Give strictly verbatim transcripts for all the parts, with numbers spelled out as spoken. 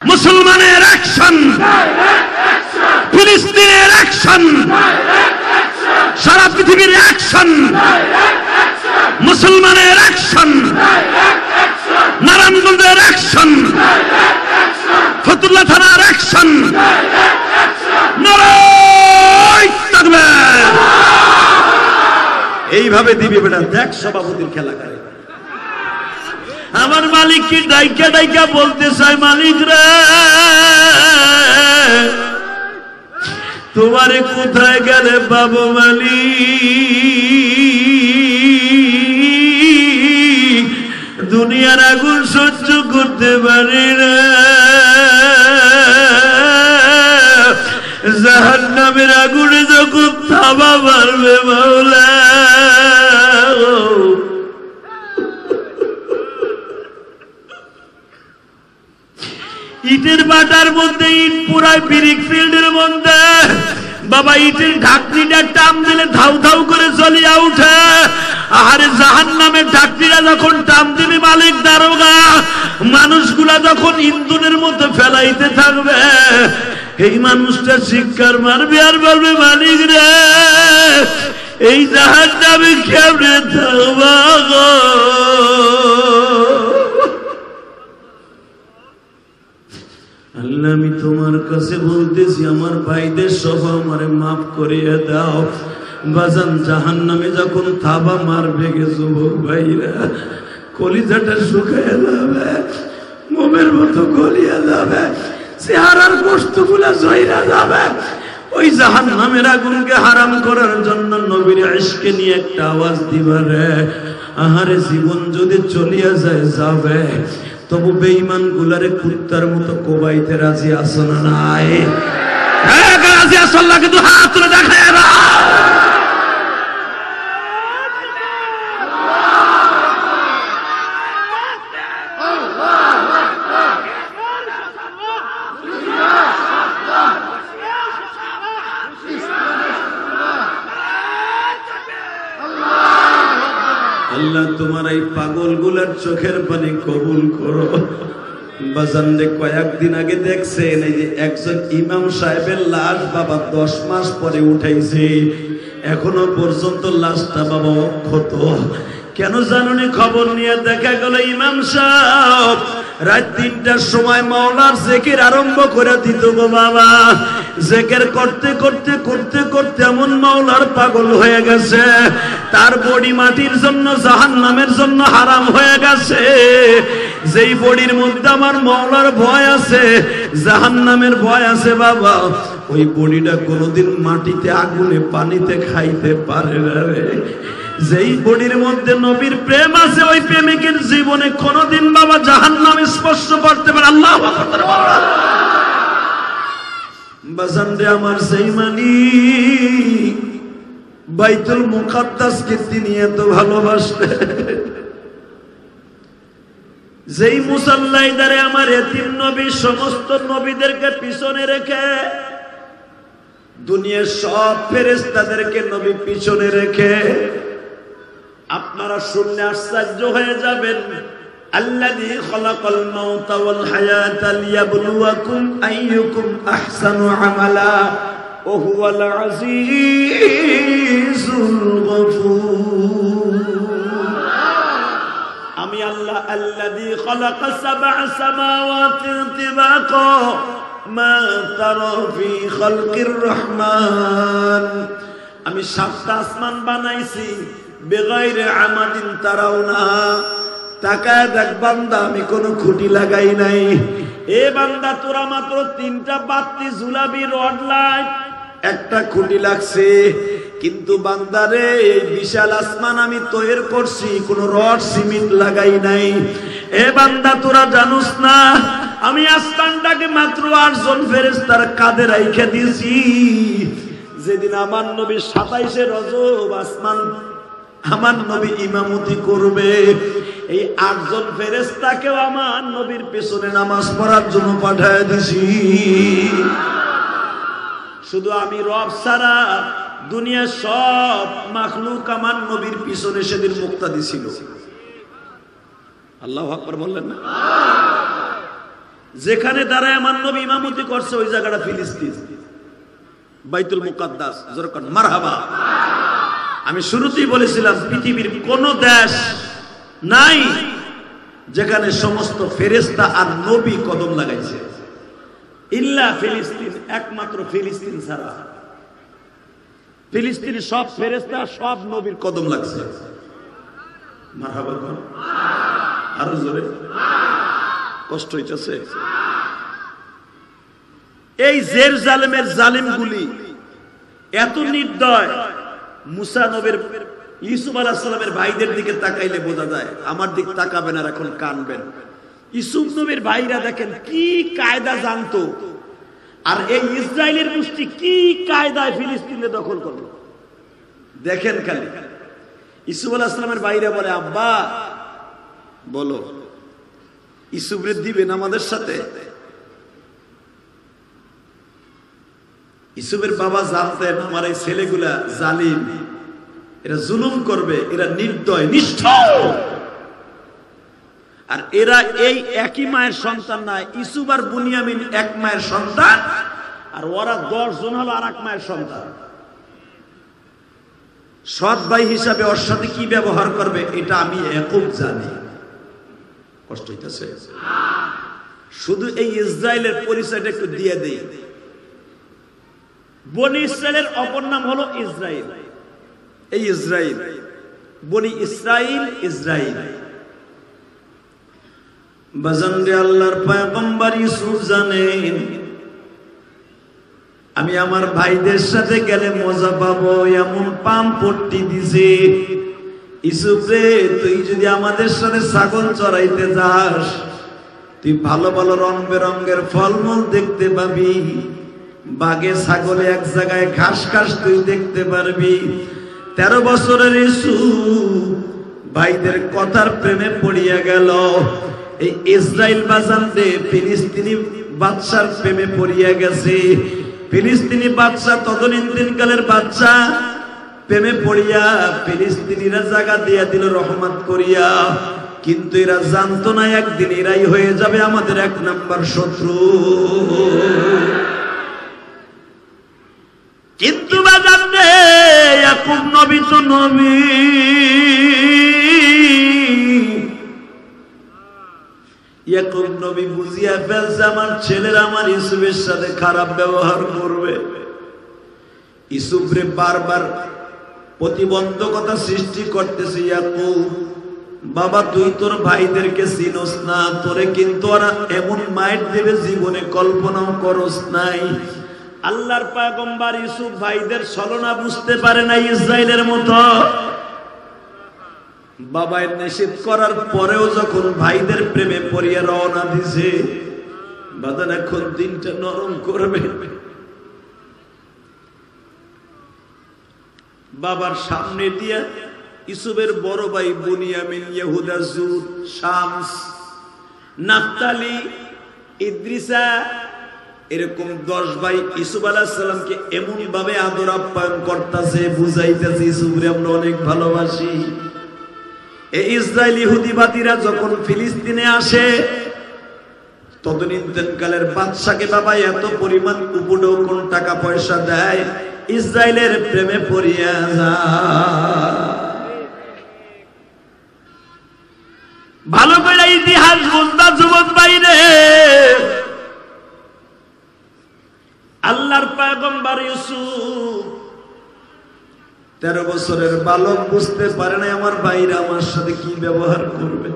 মুসলমানের অ্যাকশন, ফিলিস্তিনের অ্যাকশন, সারা পৃথিবীর অ্যাকশন, মুসলমানের অ্যাকশন, নারায়ণগঞ্জের অ্যাকশন, ফতুল্লাহ থানার অ্যাকশন। নারায়ে তাকবীর। এইভাবে দিবে বেটা, দেখ সভাপতির খেলা করে। আমার মালিক কি ডাইকা ডাইকা বলতে চাই, মালিক রে তোমারে কোথায় গেলে বাবু মালিক, দুনিয়ার আগুন সহ্য করতে পারি না, জাহান্নামের আগুনে যখন থাবা মারবে মাওলা, ইটের বাটার মধ্যে ইট পুরাই ব্রিক ফিল্ডের মধ্যে বাবা, ইটের ঢাকনিটা টান দিলে ধাউ ধাউ করে জ্বলিয়া উঠে। আরে জাহান্নামের ঢাকনিটা যখন টান দিবে মালিক দারোগা, মানুষগুলা যখন ইন্ধনের মধ্যে ফেলাইতে থাকবে, এই মানুষটা শিক্ষার মারবে আর বলবে মালিক রে এই জাহান্নামে কেমনে থাকবা গো। আল্লাহ আমি তোমার কাছে বলতেছি আমার ভাইদের সব আমারে মাফ করিয়ে দাও। বাজান জাহান্নামে যখন থাবা মারবে গে যুবক ভাইরা, কলিজাটা শুকাইয়া যাবে, মোমের মতো গলিয়া যাবে, চেহারার গোশতগুলা জয়রা যাবে। ওই জাহান্নামের আগুনকে হারাম করার জন্য নবীর ইশকে নিয়ে একটা আওয়াজ দিবারে। আহারে জীবন যদি চলিয়া যায় যাবে, তবু বেঈমান গুলারে কুত্তার মতো কোবাইতে রাজি আছো না নাই? হ্যাঁ রাজি আছো, আল্লাহ কিন্তু হাত তুলে দেখায় না। আল্লাহ তোমার এই পাগল গুলার চোখের পানি কবুল করো। বাজানরে কয়েকদিন আগে দেখছেন এই যে একজন ইমাম সাহেবের লাশ বাবা দশ মাস পরে উঠাইছে, এখনো পর্যন্ত লাশটা বাবা অক্ষত। কেন জানুনি? খবর নিয়ে দেখা গেল ইমাম সাহেব রাত তিনটার সময় মাওলার জিকির আরম্ভ করে দিত গো বাবা। জিকির করতে করতে করতে করতে এমন মাওলার পাগল হয়ে গেছে, তার বডি মাটির জন্য জাহান্নামের জন্য হারাম হয়ে গেছে। যেই বডির মধ্যে আমার মাওলার ভয় আছে, জাহান্নামের ভয় আছে বাবা, ওই বডিটা কোনোদিন মাটিতে আগুনে পানিতে খাইতে পারে না রে। যেই বডির মধ্যে নবীর প্রেম আছে, ওই প্রেমিকের জীবনে কোনোদিন বাবা জাহান্নাম স্পর্শ করতে পারে। আল্লাহু আকবার। বাজান রে আমার সেই মানি বাইতুল মুকাদ্দাসকে তিনি এত ভালোবাসলেন, যেই মুসাল্লায় দাঁড়ে আমার এতিম নবী সমস্ত নবীদেরকে পিছনে রেখে, দুনিয়ার সব ফেরেশতাদেরকে নবী পিছনে রেখে, আপনারা শুনলে আশ্চর্য হয়ে যাবেন। আল্লাযী খালাকাল মাউতা ওয়াল হায়াতা লিয়াবলুয়াকুম আইয়ুকুম আহসানু আমালা ওয়া হুয়াল আজিজুল গফুর। আমি আল্লাহ আল্লাযী খালাকা সাবআ সামাওয়াতি তিবাকা মা তারা ফি খালকির রহমান। আমি সাতটা আসমান বানাইছি বেগাইরে আমাদিন তারাউনা। তাকায় দেখ বান্দা, আমি কোনো খুঁটি লাগাই নাই। এ বান্দা তোরা মাত্র তিনটা বাতি ঝুলাবি রড লাইট, একটা খুঁটি লাগছে, কিন্তু বান্দারে এই বিশাল আসমান আমি তৈরি করছি, কোনো রড সিমেন্ট লাগাই নাই। এ বান্দা তোরা জানুস না আমি আসমানটাকে মাত্র আটজন ফেরেশতার কাঁধে রাইখে দিয়েছি। যেদিন আমার নবী সাতাইশে রজব আসমান আমার নবী ইমামতি করবে, এই আটজন ফেরেশতাকেও আমার নবীর পেছনে নামাজ পড়ার জন্য পাঠায় দিছি। শুধু আমি রব ছাড়া দুনিয়ার সব মাখলুক আমার নবীর পিছনে সেদিন মুক্তাদি ছিল। আল্লাহু আকবার বললেন না? যেখানে দাঁড়ায় আমার নবী ইমামতি করছে ওই জায়গাটা ফিলিস্তিন, বাইতুল মুকাদ্দাস। যেরকম মারহাবা। আমি শুরুতেই বলেছিলাম পৃথিবীর কোন দেশ নাই যেখানে সমস্ত ফেরেশতা আর নবী কদম লাগাইছে, ইল্লা ফিলিস্তিন, একমাত্র ফিলিস্তিন ছাড়া। ফিলিস্তিনি সব ফেরেশতা সব নবীর কদম লাগছে। মারহাবা কোন আরো জোরে কষ্ট হইতেছে। এই জেরুজালেমের জালিমগুলি এত নির্দয়, মুসা নবীর ইউসুফ আলাইহিস সালামের ভাইদের দিকে তাকাইলে বোঝা যায়। আমার দিক তাকাবেন আর এখন কানবেন। ইউসুফ নবীর ভাইরা দেখেন কি কায়দা জানতো, আর এই ইসরায়েলের গোষ্ঠী কি কায়দায় ফিলিস্তিনে দখল করলো দেখেন খালি। ইউসুফ আলাইহিস সালামের ভাইরা বলে, আব্বা বলো ইউসুফরে দিবেন আমাদের সাথে? ইউসুফের বাবা জানতেন আমার এই ছেলেগুলা জালিম, এরা জুলুম করবে, এরা নির্দয় নিষ্ঠুর, আর এরা এই একই মায়ের সন্তান না। ইউসুফ আর বুনিয়ামিন এক মায়ের সন্তান, আর ওরা দশ জন হলো আর এক মায়ের সন্তান। সৎ ভাই হিসাবে ওর সাথে কি ব্যবহার করবে এটা আমি একক জানি। কষ্ট হইতেছে। শুধু এই ইসরায়েলের পরিচয়টা একটু দিয়ে দেই। বনি ইসরায়েলের অপর নাম হলো ইসরায়েল। এই ইসরায়েল, বনি ইসরায়েল, ইসরায়েল। বাজানরে আল্লাহর পয়গম্বর ইউসুফ জানেন আমি আমার ভাইদের সাথে গেলে মজা পাবো, এমন পাম পট্টি দিছে। ইউসুফ রে, তুই যদি আমাদের সাথে ছাগল চড়াইতে যাস, তুই ভালো ভালো রং বেরঙের ফলমূল দেখতে পাবি, বাঘে ছাগলে এক জায়গায় ঘাস ঘাস তুই দেখতে পারবি। তেরো বছরের ইউসুফ ভাইদের কথার প্রেমে পড়িয়া গেল। এই ইসরায়েল বাজান রে ফিলিস্তিনি বাদশার প্রেমে পড়িয়া গেছে। ফিলিস্তিনি বাদশা তদনীন্তন কালের বাদশা প্রেমে পড়িয়া ফিলিস্তিনিরা জায়গা দিয়া দিল রহমত করিয়া। কিন্তু এরা জানতো না একদিন এরাই হয়ে যাবে আমাদের এক নাম্বার শত্রু। কিন্তু বাজান রে ইয়াকুব নবী তো নবী, ইয়াকুব নবী বুঝিয়া ফেলছে আমার ছেলেরা আমার ইউসুফের সাথে খারাপ ব্যবহার করবে। ইউসুফরে বারবার প্রতিবন্ধকতা সৃষ্টি করতেছে। ইয়াকুব বাবা, তুই তোর ভাইদেরকে চিনোস না, তোরে কিন্তু ওরা এমন মাইট দেবে জীবনে কল্পনাও করস নাই। আল্লাহর পয়গম্বর ইউসুফ ভাইদের ছলনা বুঝতে পারে না ইসরায়েলের মতো। বাবায় নিষেধ করার পরেও যখন ভাইদের প্রেমে পড়িয়া রওনা দিছে, বাদান এখন দিনটা নরম করবে। বাবার সামনে দিয়া ইউসুফের বড় ভাই বুনিয়ামিন, ইহুদা, জুদ, শামস, নাফতালি, ইদ্রিসা, এরকম দশ ভাই ইউসুফ আলাইহিস সালামকে এমন ভাবে আদর আপ্যায়ন করতেছে, বুঝাইতেছে ইউসুফরে আমরা অনেক ভালোবাসি। এই ইসরায়েল ইহুদিবাদীরা যখন ফিলিস্তিনে আসে, তদনীন্তনকালের বাদশাকে বাবা এত পরিমাণ উপঢৌকন টাকা পয়সা দেয়, ইসরায়েলের প্রেমে পড়িয়া যায়। ভালো করে ইতিহাস বুঝবা যুবক বাইরে। আল্লাহর পয়গম্বর ইউসুফ তেরো বছরের বালক বুঝতে পারে না আমার ভাইরা আমার সাথে কি ব্যবহার করবে।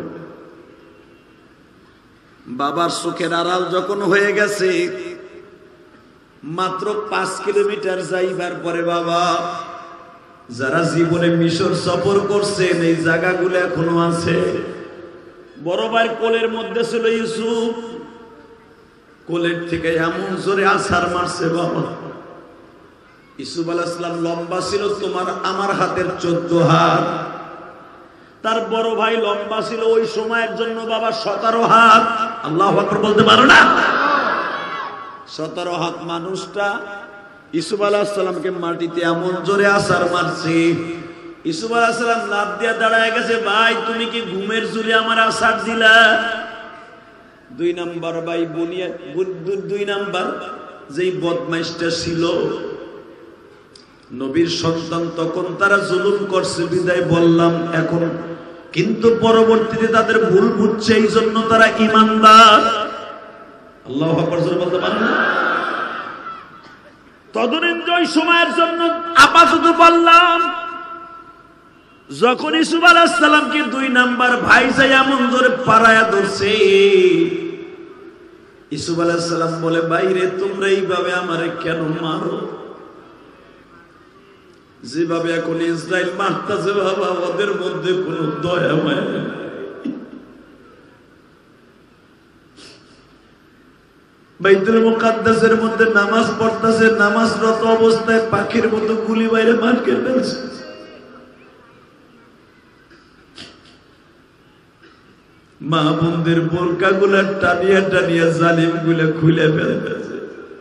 বাবার চোখের আড়াল যখন হয়ে গেছে, মাত্র পাঁচ কিলোমিটার যাইবার পরে বাবা, যারা জীবনে মিশর সফর করছেন এই জায়গাগুলো এখনো আছে। বড় ভাইয়ের কোলের মধ্যে ছিল ইউসুফ, কোলের থেকে এমন জোরে আছাড় মারছে বাবা। ইউসুফ আলাইহিস সালাম লম্বা ছিল তোমার আমার হাতের চোদ্দ হাত, তার বড় ভাই লম্বা ছিল ওই সময়ের জন্য বাবা সতেরো হাত। আল্লাহু আকবার বলতে পারো না? সতেরো হাত মানুষটা ইউসুফ আলাইহিস সালামকে মাটিতে এমন জোরে আছাড় মারছে। ইউসুফ আলাইহিস সালাম লাফ দিয়ে দাঁড়ায় গেছে, ভাই তুমি কি ঘুমের জুলে আমার আছাড় দিলা? দুই নাম্বার ভাই বুনিয়া দুই নাম্বার যেই বদমাইশটা ছিল নবীর সন্তান, তখন তারা জুলুম করছে বিদায় বললাম এখন, কিন্তু পরবর্তীতে তাদের ভুল বুঝছে, এই জন্য তারা ঈমানদার। আল্লাহু আকবার বলতে পারেন না? তদনীয় সময়ের জন্য আপাতত বললাম, যখন ইউসুফ আলাইহিস সালামকে দুই নাম্বার ভাই যাই এমন ধরে পাড়ায়া ধরছে, ইউসুফ আলাইহিস সালাম বলে, বাইরে তোমরা এইভাবে আমারে কেন মারো? যেভাবে এখন ইসরায়েল মারতেছে বাবা, ওদের মধ্যে কোনো দয়া মায়া নেই। বাইতুল মুকাদ্দাসের মধ্যে নামাজ পড়তেছে, নামাজরত অবস্থায় পাখির মতো গুলি বাইরে মার খেয়ে ফেলছে। মা বোনদের বোরকা গুলা টানিয়া টানিয়া জালিম গুলা খুলে ফেলতেছে।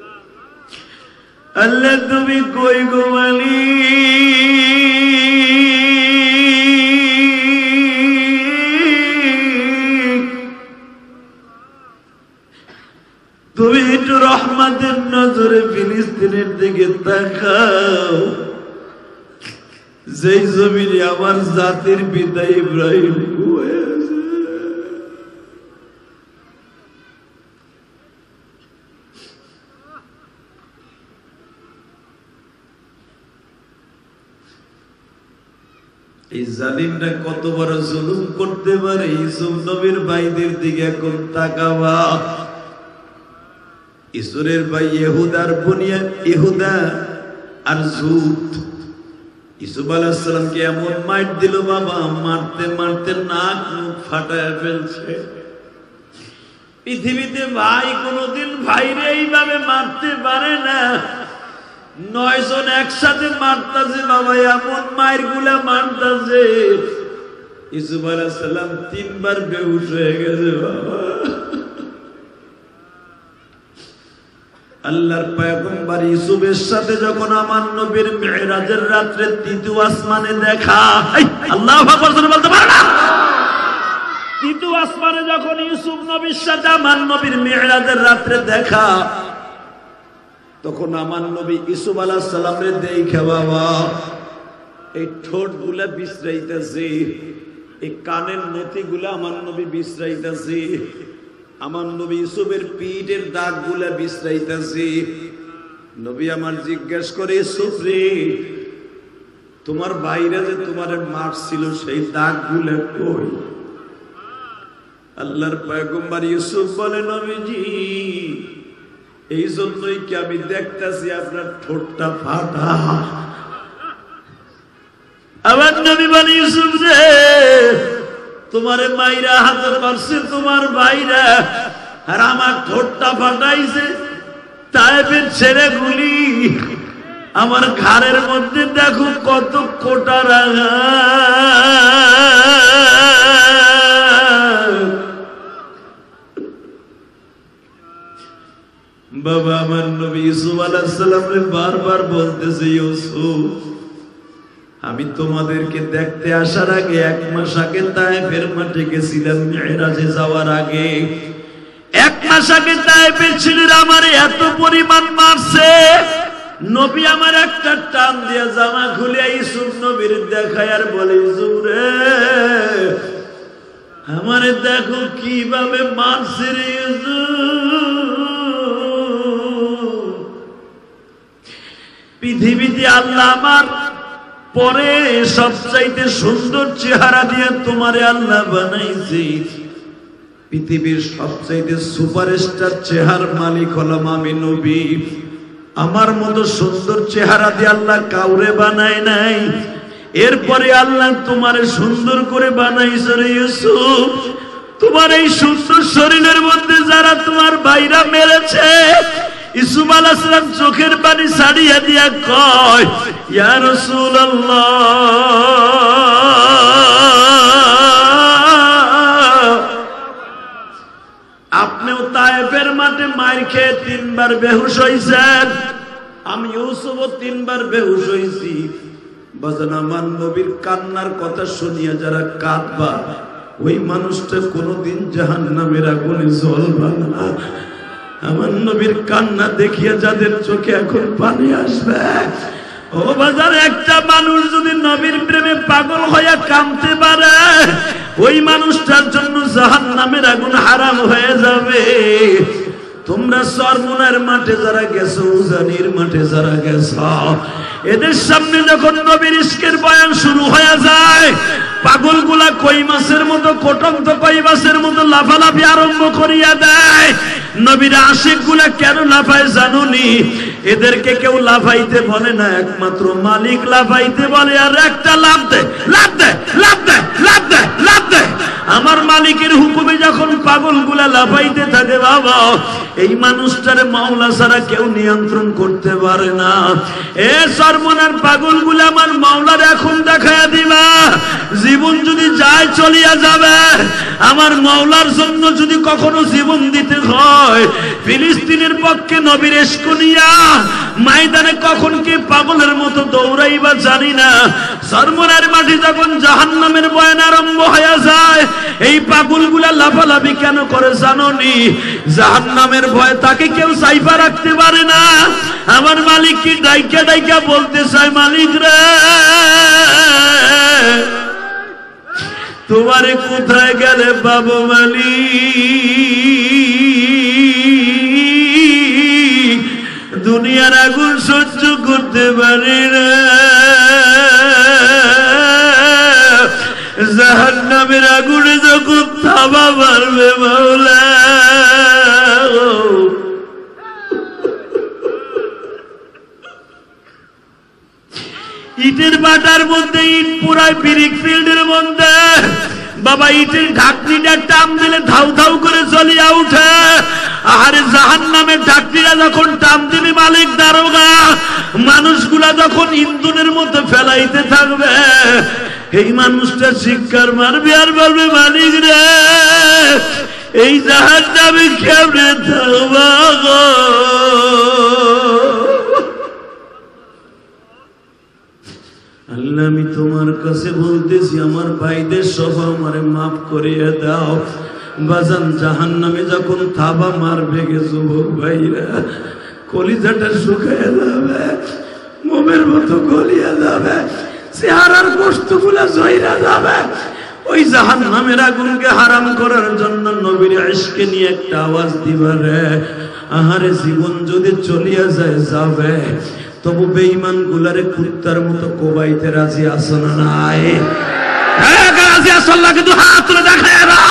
আল্লাহ তুমি কই গো মালিক, তুমি একটু রহমতের নজরে ফিলিস্তিনের দিকে তাকাও, যেই জমিনে আমার জাতির পিতা ইব্রাহিম হয়েছে। এই জালিমরা কত বড় জুলুম করতে পারে। ইউসুফ নবীর ভাইদের দিকে এখন তাকাবা। ঈশ্বরের ভাই ইহুদার বুনিয়াদ, ইহুদা আর জুত ইউসুফ আলাইহিস সালামকে এমন মার দিল বাবা, মারতে মারতে নাক মুখ ফাটায় ফেলছে। পৃথিবীতে ভাই কোনদিন ভাইরে এইভাবে মারতে পারে না। নয় জন একসাথে মারতাছে বাবা, এমন মায়ের গুলা মারতাছে। ইউসুফ আলাইহিস সালাম তিনবার বেহুশ হয়ে গেছে বাবা। আল্লাহর পয়গম্বর ইউসুফের সাথে যখন আমার নবীর মিরাজের রাতে তৃতীয় আসমানে দেখা, আল্লাহু আকবার বলতে পারে না? তৃতীয় আসমানে যখন ইউসুফ নবীর সাথে আমার নবীর মিরাজের রাতে দেখা, তখন আমার নবী ইউসুফ আলাইহিস সালামের দেখা বাবা এই ঠোঁট গুলা বিশ্রাইতেছে, এই কানের নথি গুলা আমার নবী বিশ্রাইতেছে, আমার নবী ইউসুফের পিঠের দাগ গুলা বিশ্রাইতেছে। নবী আমার জিজ্ঞেস করে, ইউসুফ রে, তোমার ভাইরা যে তোমারে মারছিল সেই দাগ গুলা কই? আল্লাহর পয়গম্বর ইউসুফ বলে, নবীজি এই জন্যই কি আমি দেখতেছি আপনার ঠোঁটটা ফাটা। আমার নবী বলে, ইউসুফ রে, তোমারে মাইরা হাতের মারছে তোমার ভাইরা, আর আমার ঠোঁটটা ফাটাইছে তায়েফের ছেড়ে গুলি। আমার ঘাড়ের মধ্যে দেখো কত কোটা রাঙা। বাবা আমার নবী ইউসুফ আলাইহিস সালামকে বারবার বলতেছে, ইউসুফ আমি তোমাদেরকে দেখতে আসার আগে এক মাস আগে তায়েফের মাঠে গেছিলাম, মিরাজে যাওয়ার আগে এক মাস আগে তায়েফের ছেলেরা আমার এত পরিমাণ মারছে, নবী আমার একটা টান দিয়ে জামা খুলে ইউসুফ নবীর দেখায় আর বলে, ইউসুফ রে, আমারে দেখো কিভাবে মারছে রে ইউসুফ। পৃথিবীতে আল্লাহ আমার পরে সবচাইতে সুন্দর চেহারা দিয়ে তোমারে আল্লাহ বানাইছে। পৃথিবীর সবচাইতে সুপারস্টার চেহার মালিক হলাম আমি নবী। আমার মতো সুন্দর চেহারা দিয়ে আল্লাহ কাউরে বানায় নাই। এরপরে আল্লাহ তোমারে সুন্দর করে বানাইছে রে ইউসুফ। তোমার এই সুন্দর শরীরের মধ্যে যারা তোমার ভাইরা মেরেছে, ইউসুফ আলাইহিস সালাম চোখের পানি ছাড়িয়ে দিয়া কয়, ইয়া রাসূলুল্লাহ, আপনিও তায়েফের মাঠে মার খেয়ে তিনবার বেহুশ হইছেন, আমি ইউসুফও তিনবার বেহুশ হইছি। বাজান আমার নবীর কান্নার কথা শুনিয়া যারা কাঁদবা, ওই মানুষটা কোনোদিন জাহান্নামের আগুনে জ্বলবে না। আমার নবীর কান্না দেখিয়া যাদের চোখে এখন পানি আসবে, ও বাজার, একটা মানুষ যদি নবীর প্রেমে পাগল হইয়া কাঁদতে পারে, ওই মানুষটার জন্য জাহান্নামের আগুন হারাম হয়ে যাবে। তোমরা চরমোনার মাঠে যারা গেছো, উজানির মাঠে যারা গেছো, এদের সামনে যখন নবীর ইশকের বয়ান শুরু হয়ে যায়, পাগলগুলা কই মাছের মতো, কোটন্ত কই মাছের মতো লাফালাফি আরম্ভ করিয়া দেয়। নবীর আশিক গুলা কেন লাফায় জানুনি? এদেরকে কেউ লাফাইতে বলে না, একমাত্র মালিক লাফাইতে বলে। আর একটা লাফ দে, লাফ দে, লাফ দে, লাফ দে, লাফ দে। আমার মালিকের হুকুমে যখন পাগলগুলা লাফাইতে থাকে, বাবা, এই মানুষটারে মাওলা ছাড়া কেউ নিয়ন্ত্রণ করতে পারে না। এ সর্বনার পাগলগুলা আমার মাওলার এখন দেখায়া দিবা। জীবন যদি যায় চলিয়া যাবে, আমার মাওলার জন্য যদি কখনো জীবন দিতে হয়, ফিলিস্তিনের পক্ষে নবীর ইশক নিয়া ময়দানে কখন কি পাগলের মতো দৌড়াইবা জানি না। সর্বনার মাঠে যখন জাহান্নামের বয়ান আরম্ভ হয়ে যায়, এই পাগলগুলা লাফালাফি কেন করে জানোনি? জাহান্নামের ভয় তাকে কেউ সাইফা রাখতে পারে না। আমার মালিক কি ডাইকা ডাইকা বলতে চায়, মালিক রে, তোমারে কোথায় গেলে বাবু মালিক? দুনিয়ার আগুন সহ্য করতে পারি না, জাহান্নামের আগুনে যখন থাবা মারবে মাওলা, ইটের বাটার মধ্যে ইট পুরাই ব্রিক ফিল্ডের মধ্যে, বাবা, ইটের ঢাকনিটা টান দিলে ধাউ ধাউ করে জ্বলিয়া উঠে। আহারে জাহান্নামের ঢাকনিটা যখন টান দিবে মালিক দারোগা, মানুষগুলা যখন ইন্ধনের মধ্যে ফেলাইতে থাকবে, এই মানুষটা চিৎকার মারবে আর বলবে, মালিক রে, এই জাহান্নামে কেমনে থাকবা গো? আল্লাহ, আমি তোমার কাছে বলতেছি, আমার ভাইদের সব আমারে মাফ করিয়ে দাও। বাজান, জাহান্নামে যখন থাবা মারবে গে যুবক ভাইরা, কলিজাটা শুকাইয়া যাবে, মোমের মতো গলিয়া যাবে, চেহারার গোশতগুলা জয়রা যাবে। ওই জাহান্নামের আগুনকে হারাম করার জন্য নবীর ইশকে নিয়ে একটা আওয়াজ দিবারে। আহারে, জীবন যদি চলিয়া যায় যাবে, তবু বেঈমান গুলারে কুত্তার মতো কোবাইতে রাজি আছো না নাই? হ্যাঁ, রাজি আছো? আল্লাহ কিন্তু হাত তুলে দেখায় না।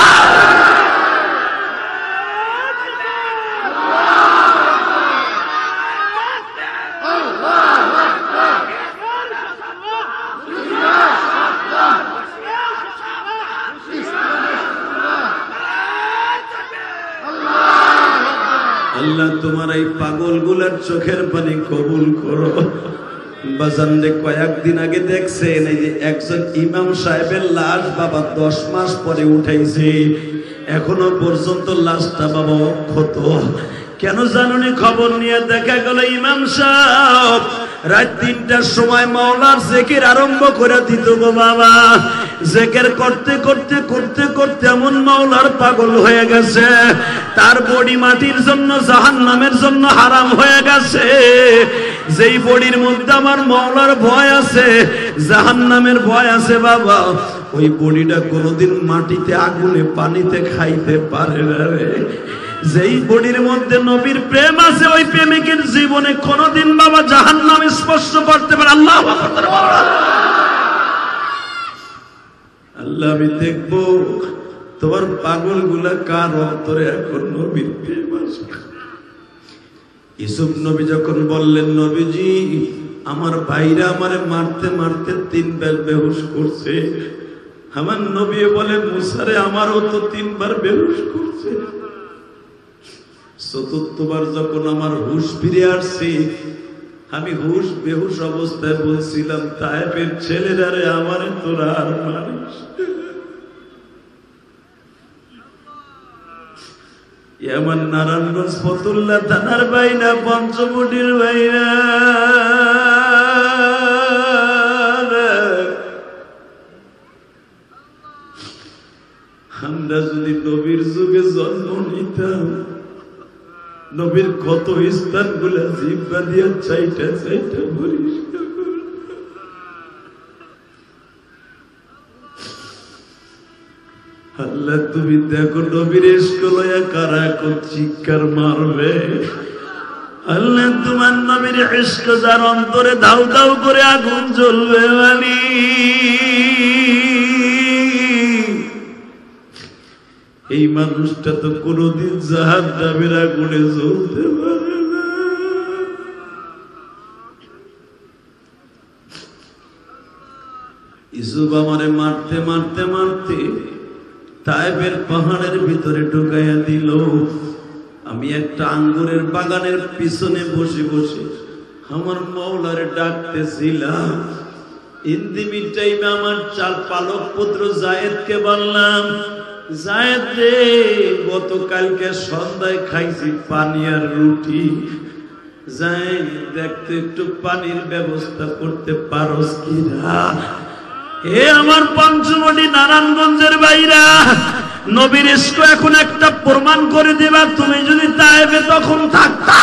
আল্লাহ, তোমার এই পাগল গুলার চোখের পানি কবুল করো। বাজান রে, কয়েকদিন আগে দেখছেন এই যে একজন ইমাম সাহেবের লাশ বাবা দশ মাস পরে উঠাইছে, এখনো পর্যন্ত লাশটা বাবা অক্ষত। কেন জানুনি? খবর নিয়ে দেখা গেল ইমাম সাহেব রাত তিনটার সময় মাওলার জিকির আরম্ভ করে দিত গো বাবা। জিকির করতে করতে করতে করতে এমন মাওলার পাগল হয়ে গেছে, তার বডি মাটির জন্য জাহান্নামের জন্য হারাম হয়ে গেছে। যেই বডির মধ্যে আমার মাওলার ভয় আছে, জাহান্নামের ভয় আছে বাবা, ওই বডিটা কোনোদিন মাটিতে আগুনে পানিতে খাইতে পারে না রে। যেই বডির মধ্যে নবীর প্রেম আছে, ওই প্রেমিকের জীবনে কোনোদিন বাবা জাহান্নাম স্পর্শ করতে পারে। আল্লাহ আল্লাহ, আমি দেখবো তোমার পাগল গুলা কার অন্তরে এখন নবীর প্রেম আছে। ইউসুফ নবী যখন বললেন, নবীজি, আমার ভাইরা আমারে মারতে মারতে তিনবার বেহুশ করছে, আমার নবী বলে, মুসারে আমারও তো তিনবার বেহুশ করছে। চতুর্থবার যখন আমার হুশ ফিরে আসছি, আমি হুশ বেহুশ অবস্থায় বলছিলাম, তায়েফের ছেলেরা রে, আমারে তোরা আর মারিস। আমার নারায়ণগঞ্জ ফতুল্লা থানার বাইনা, পঞ্চবটির বাইনা, নবীর কত স্থানগুলা জিহ্বা দিয়া চাইটা চাইটা পরিষ্কার করে। আল্লাহ তুমি দেখো নবীর ইশক লইয়া কারা এখন চিৎকার মারবে। আল্লাহ তোমার নবীর ইশক যার অন্তরে দাউ দাউ করে আগুন জ্বলবে মানে এই মানুষটা তো কোনদিন জাহান্নামের আগুনে জ্বলতে পারে না। ইউসুফ আমারে মারতে মারতে মারতে তায়েবের পাহাড়ের ভিতরে ঢুকাইয়া দিল। আমি একটা আঙ্গুরের বাগানের পিছনে বসে বসে আমার মওলারে ডাকতেছিলাম। ইন্দিমির টাইমে আমার চার পালক পুত্র জায়েদকে বললাম, জায়েদ রে, গতকালকে সন্ধ্যায় খাইছি পানি আর রুটি, জায়েদ দেখতে একটু পানির ব্যবস্থা করতে পারোস কিনা? হে আমার পঞ্চমটি নারায়ণগঞ্জের বাইরা, নবীর ইশক এখন একটা প্রমাণ করে দেবা। তুমি যদি তায়েবে তখন থাকতা,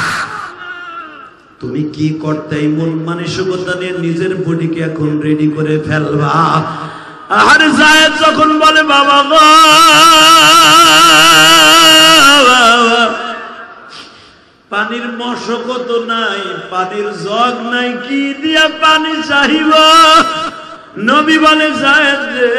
তুমি কি করতে? মন মানসিকতা নিয়ে নিজের বডিকে এখন রেডি করে ফেলবা। আর জায়েদ যখন বলে বাবা গো, পানির মশক তো নাই, পানির জগ নাই, কি দিয়া পানি চাহিব? নবী বলে জায়েদ রে,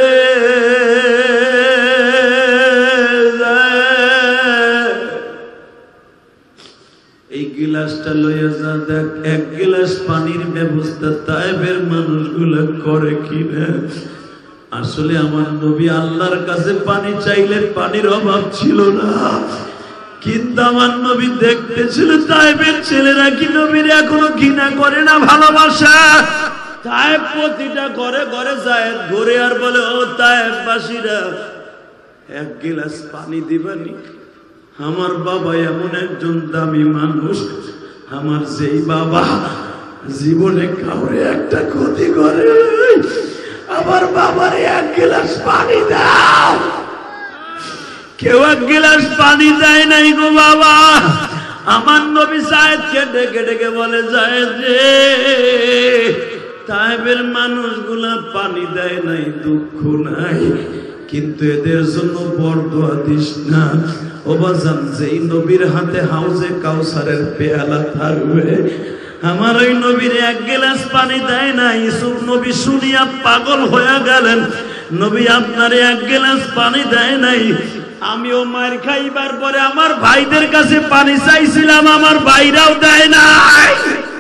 এই গিলাসটা লইয়া যা, দেখ এক গিলাস পানির ব্যবস্থা তায়েবের মানুষগুলো করে কিনা। আসলে আমার নবী আল্লাহর কাছে পানি চাইলে পানির অভাব ছিল না, কিন্তু আমার নবী দেখতেছিল তায়েবের ছেলেরা কি নবীর এখনো ঘৃণা করে না ভালোবাসা। তায়েব প্রতিটা ঘরে ঘরে জায়েদ ঘুরে আর বলে, ও তায়েববাসীরা, এক গিলাস পানি দিবানি? আমার বাবা এমন একজন দামি মানুষ, আমার যেই বাবা জীবনে কাউরে একটা ক্ষতি করে, আমার বাবার এক গিলাস পানি দাও। কেউ এক গিলাস পানি দেয় নাই গো বাবা। আমার নবী জায়েদকে ডেকে ডেকে বলে, জায়েদ রে, তায়েবের মানুষগুলা পানি দেয় নাই, দুঃখ নাই, কিন্তু এদের জন্য বরদোয়া দিস না। ও বাজান, যেই নবীর হাতে হাউজে কাউসারের পেয়ালা থাকবে, আমার ওই নবীর এক গিলাস পানি দেয় না। ইউসুফ নবী শুনিয়া পাগল হয়ে গেলেন, নবী আপনার এক গিলাস পানি দেয় নাই। আমিও মার খাইবার পরে আমার ভাইদের কাছে পানি চাইছিলাম, আমার ভাইরাও দেয় নাই।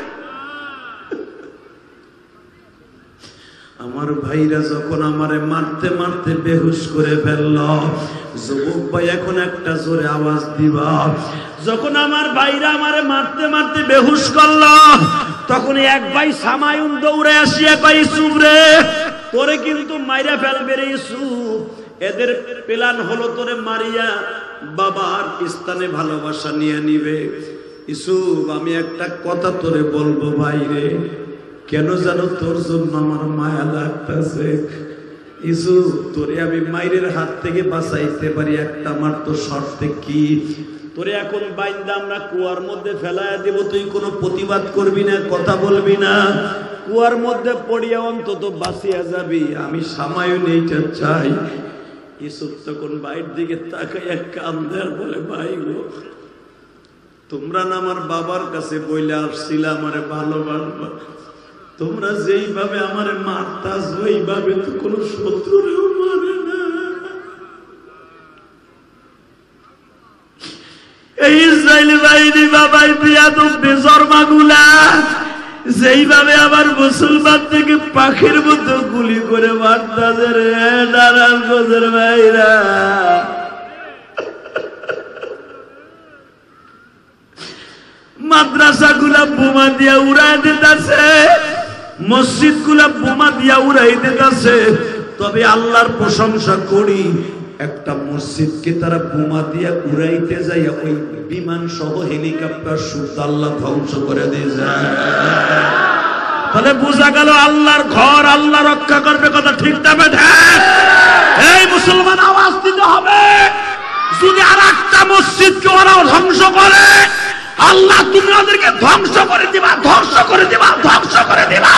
আমার ভাইরা যখন আমারে মারতে মারতে বেহুশ করে ফেলল, যুবক ভাই এখন একটা জোরে আওয়াজ দিবা। যখন আমার ভাইরা আমারে মারতে মারতে বেহুশ করল, তখন এক ভাই সামায়ুন দৌড়ে আসিয়া কয়, ইউসুফ রে, তোরে কিন্তু মাইরা ফেলবে রে ইউসুফ। এদের প্ল্যান হলো তোরে মারিয়া বাবার স্থানে ভালোবাসা নিয়ে নিবে। ইউসুফ, আমি একটা কথা তোরে বলবো ভাই রে, কেন জানো তোর জন্য আমার মায়া লাগতেছে। ইউসুফ, তোরে আমি মায়ের হাত থেকে বাঁচাইতে পারি, একটা আমার তো শর্তে কি, তোরে এখন বাইন্দা আমরা কুয়ার মধ্যে ফেলাইয়া দেব, তুই কোনো প্রতিবাদ করবি না, কথা বলবি না, কুয়ার মধ্যে পড়িয়া অন্তত বাঁচিয়া যাবি, আমি সামায়ুন এইটা চাই। ইউসুফ তখন বাইর দিকে তাকাইয়া কান্দে আর বলে, ভাই গো, তোমরা না আমার বাবার কাছে বইলে আসছিলে আমারে ভালোবাসবা, তোমরা যেইভাবে আমারে মারতাস ওইভাবে তো কোনো শত্রুরেও মারে না। এই ইসরায়েলি বাহিনী বাবাই বিয়াদব বেজরমাগুলা যেইভাবে আমার মুসলমান থেকে পাখির মতো গুলি করে মারতাছে রে নারায়ণগঞ্জের ভাইরা। মাদ্রাসা গুলা বোমা দিয়া উড়াই দিতেছে, মসজিদ গুলা বোমা দিয়া উড়াই দিতেছে। তবে আল্লাহর প্রশংসা করি, একটা মসজিদকে তারা বোমা দিয়া উড়াইতে যায়, ওই বিমান সহ হেলিকপ্টার শুদ্ধ আল্লাহ ধ্বংস করে দিয়ে যায়। তাহলে বোঝা গেল আল্লাহর ঘর আল্লাহ রক্ষা করবে, কথা ঠিক না বেঠা? এই মুসলমান আওয়াজ দিতে হবে, যদি আর একটা মসজিদকে ওরাও ধ্বংস করে, আল্লাহ তুমি ওদেরকে ধ্বংস করে দিবা, ধ্বংস করে দিবা, ধ্বংস করে দিবা।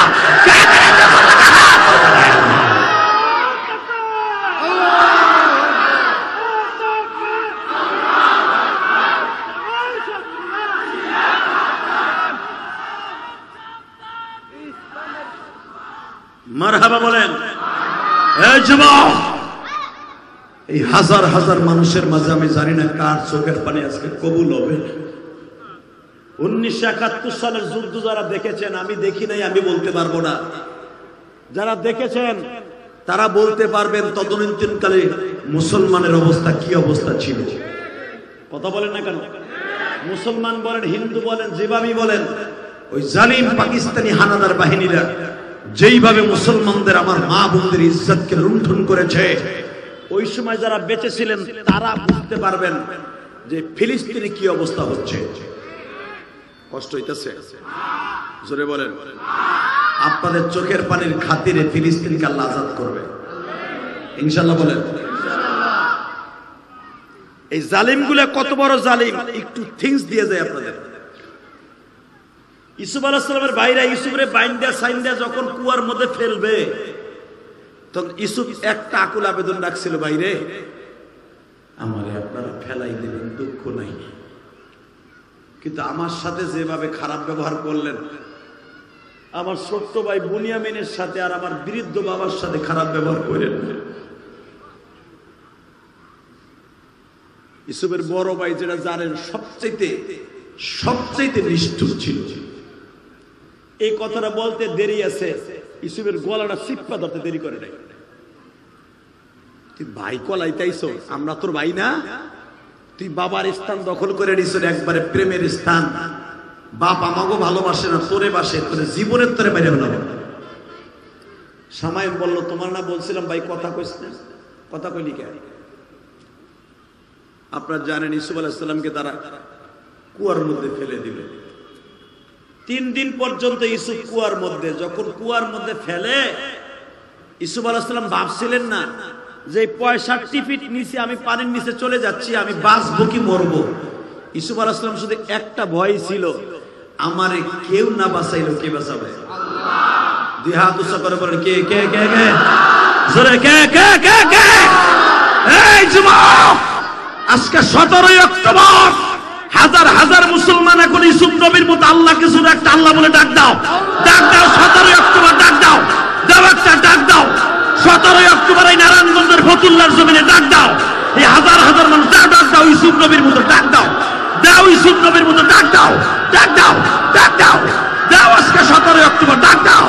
মারহাবা বলেন। এই যুবক, এই হাজার হাজার মানুষের মাঝে আমি জানি না কার চোখের পানি আজকে কবুল হবে। উনিশশো একাত্তর সালের যুদ্ধ যারা দেখেছেন, আমি দেখি নাই, আমি বলতে পারবো না। যারা দেখেছেন তারা বলতে পারবেন তদনীন্তনকালে মুসলমানের অবস্থা কি অবস্থা ছিল। কথা বলেন না কেন? মুসলমান বলেন, হিন্দু বলেন, যেভাবে বলেন, ওই জালিম পাকিস্তানি হানাদার বাহিনীরা যেইভাবে মুসলমানদের, আমার মা বোনদের ইজ্জতকে লুণ্ঠন করেছে, ওই সময় যারা বেঁচে ছিলেন তারা বুঝতে পারবেন যে ফিলিস্তিনে কি অবস্থা হচ্ছে। কষ্ট হইতেছে? জোরে বলেন। আপনাদের চোখের পানির খাতিরে ফিলিস্তিনকে আল্লাহ আজাদ করবে ইনশাআল্লাহ বলেন। এই জালিমগুলা কত বড় জালিম একটু থিংস দিয়ে যায় আপনাদের। ইউসুফ আলাইহিস সালামের ভাইরা ইউসুফরে বাইন্দা সাইন্দা যখন কুয়ার মধ্যে ফেলবে, তখন ইউসুফ একটা আকুল আবেদন রাখছিল, ভাইরে আমারে আপনারা ফেলাই দিলেন, দুঃখ নাই, কিন্তু আমার সাথে যেভাবে খারাপ ব্যবহার করলেন, আমার ছোট্ট ভাই বুনিয়ামিনের সাথে আর আমার বৃদ্ধ বাবার সাথে খারাপ ব্যবহার করেন। ইউসুফের বড় ভাই যেটা জানেন সবচাইতে সবচাইতে নিষ্ঠুর ছিল, এই কথাটা বলতে দেরি আছে, ইউসুফের গলাটা চিপ্পা ধরতে দেরি করে নাই। তুই ভাই কলাইতাইছো, আমরা তোর ভাই না? তুই বাবার স্থান দখল করে নিস, একবারে প্রেমের স্থান। বাপ আমাকে ভালোবাসে না, তোরে বাসে, তোরে জীবনের তোরে বাইরে হলো। সামাইম বলল, তোমার না বলছিলাম ভাই কথা কইস না, কথা কইলি কে? আপনারা জানেন ইউসুফ আলাইহিস সালামকে তারা কুয়ার মধ্যে ফেলে দিল। তিন দিন পর্যন্ত ইউসুফ কুয়ার মধ্যে। যখন কুয়ার মধ্যে ফেলে, ইউসুফ আলাইহিস সালাম ভাবছিলেন না যে পঁয়ষট্টি ফিট নিচে আমি পানির নিচে চলে যাচ্ছি, আমি বাঁচবো কি মরবো। ইউসুফ আলাইহিস সালাম শুধু একটা ভয় ছিল, আমারে কেউ না বাঁচাইলো কে বাঁচাবে? দুই হাত উঁচু করে বলেন, কে কে কে কে জোরে কে কে কে কে? এই যুবক, আজকে সতেরোই অক্টোবর হাজার হাজার মুসলমান এখন ইউসুফ নবীর মতো আল্লাহকে শুধু একটা আল্লাহ বলে ডাক দাও, ডাক দাও। সতেরোই অক্টোবর ডাক দাও, দাও একটা ডাক দাও। সতেরোই অক্টোবর এই নারায়ণগঞ্জের ফতুল্লার জমিনে ডাক দাও। এই হাজার হাজার মানুষ ডাক ডাক দাও, ইউসুফ নবীর মতো ডাক দাও, দাও ইউসুফ নবীর মতো ডাক দাও, ডাক দাও, ডাক দাও, দাও আজকে সতেরোই অক্টোবর ডাক দাও।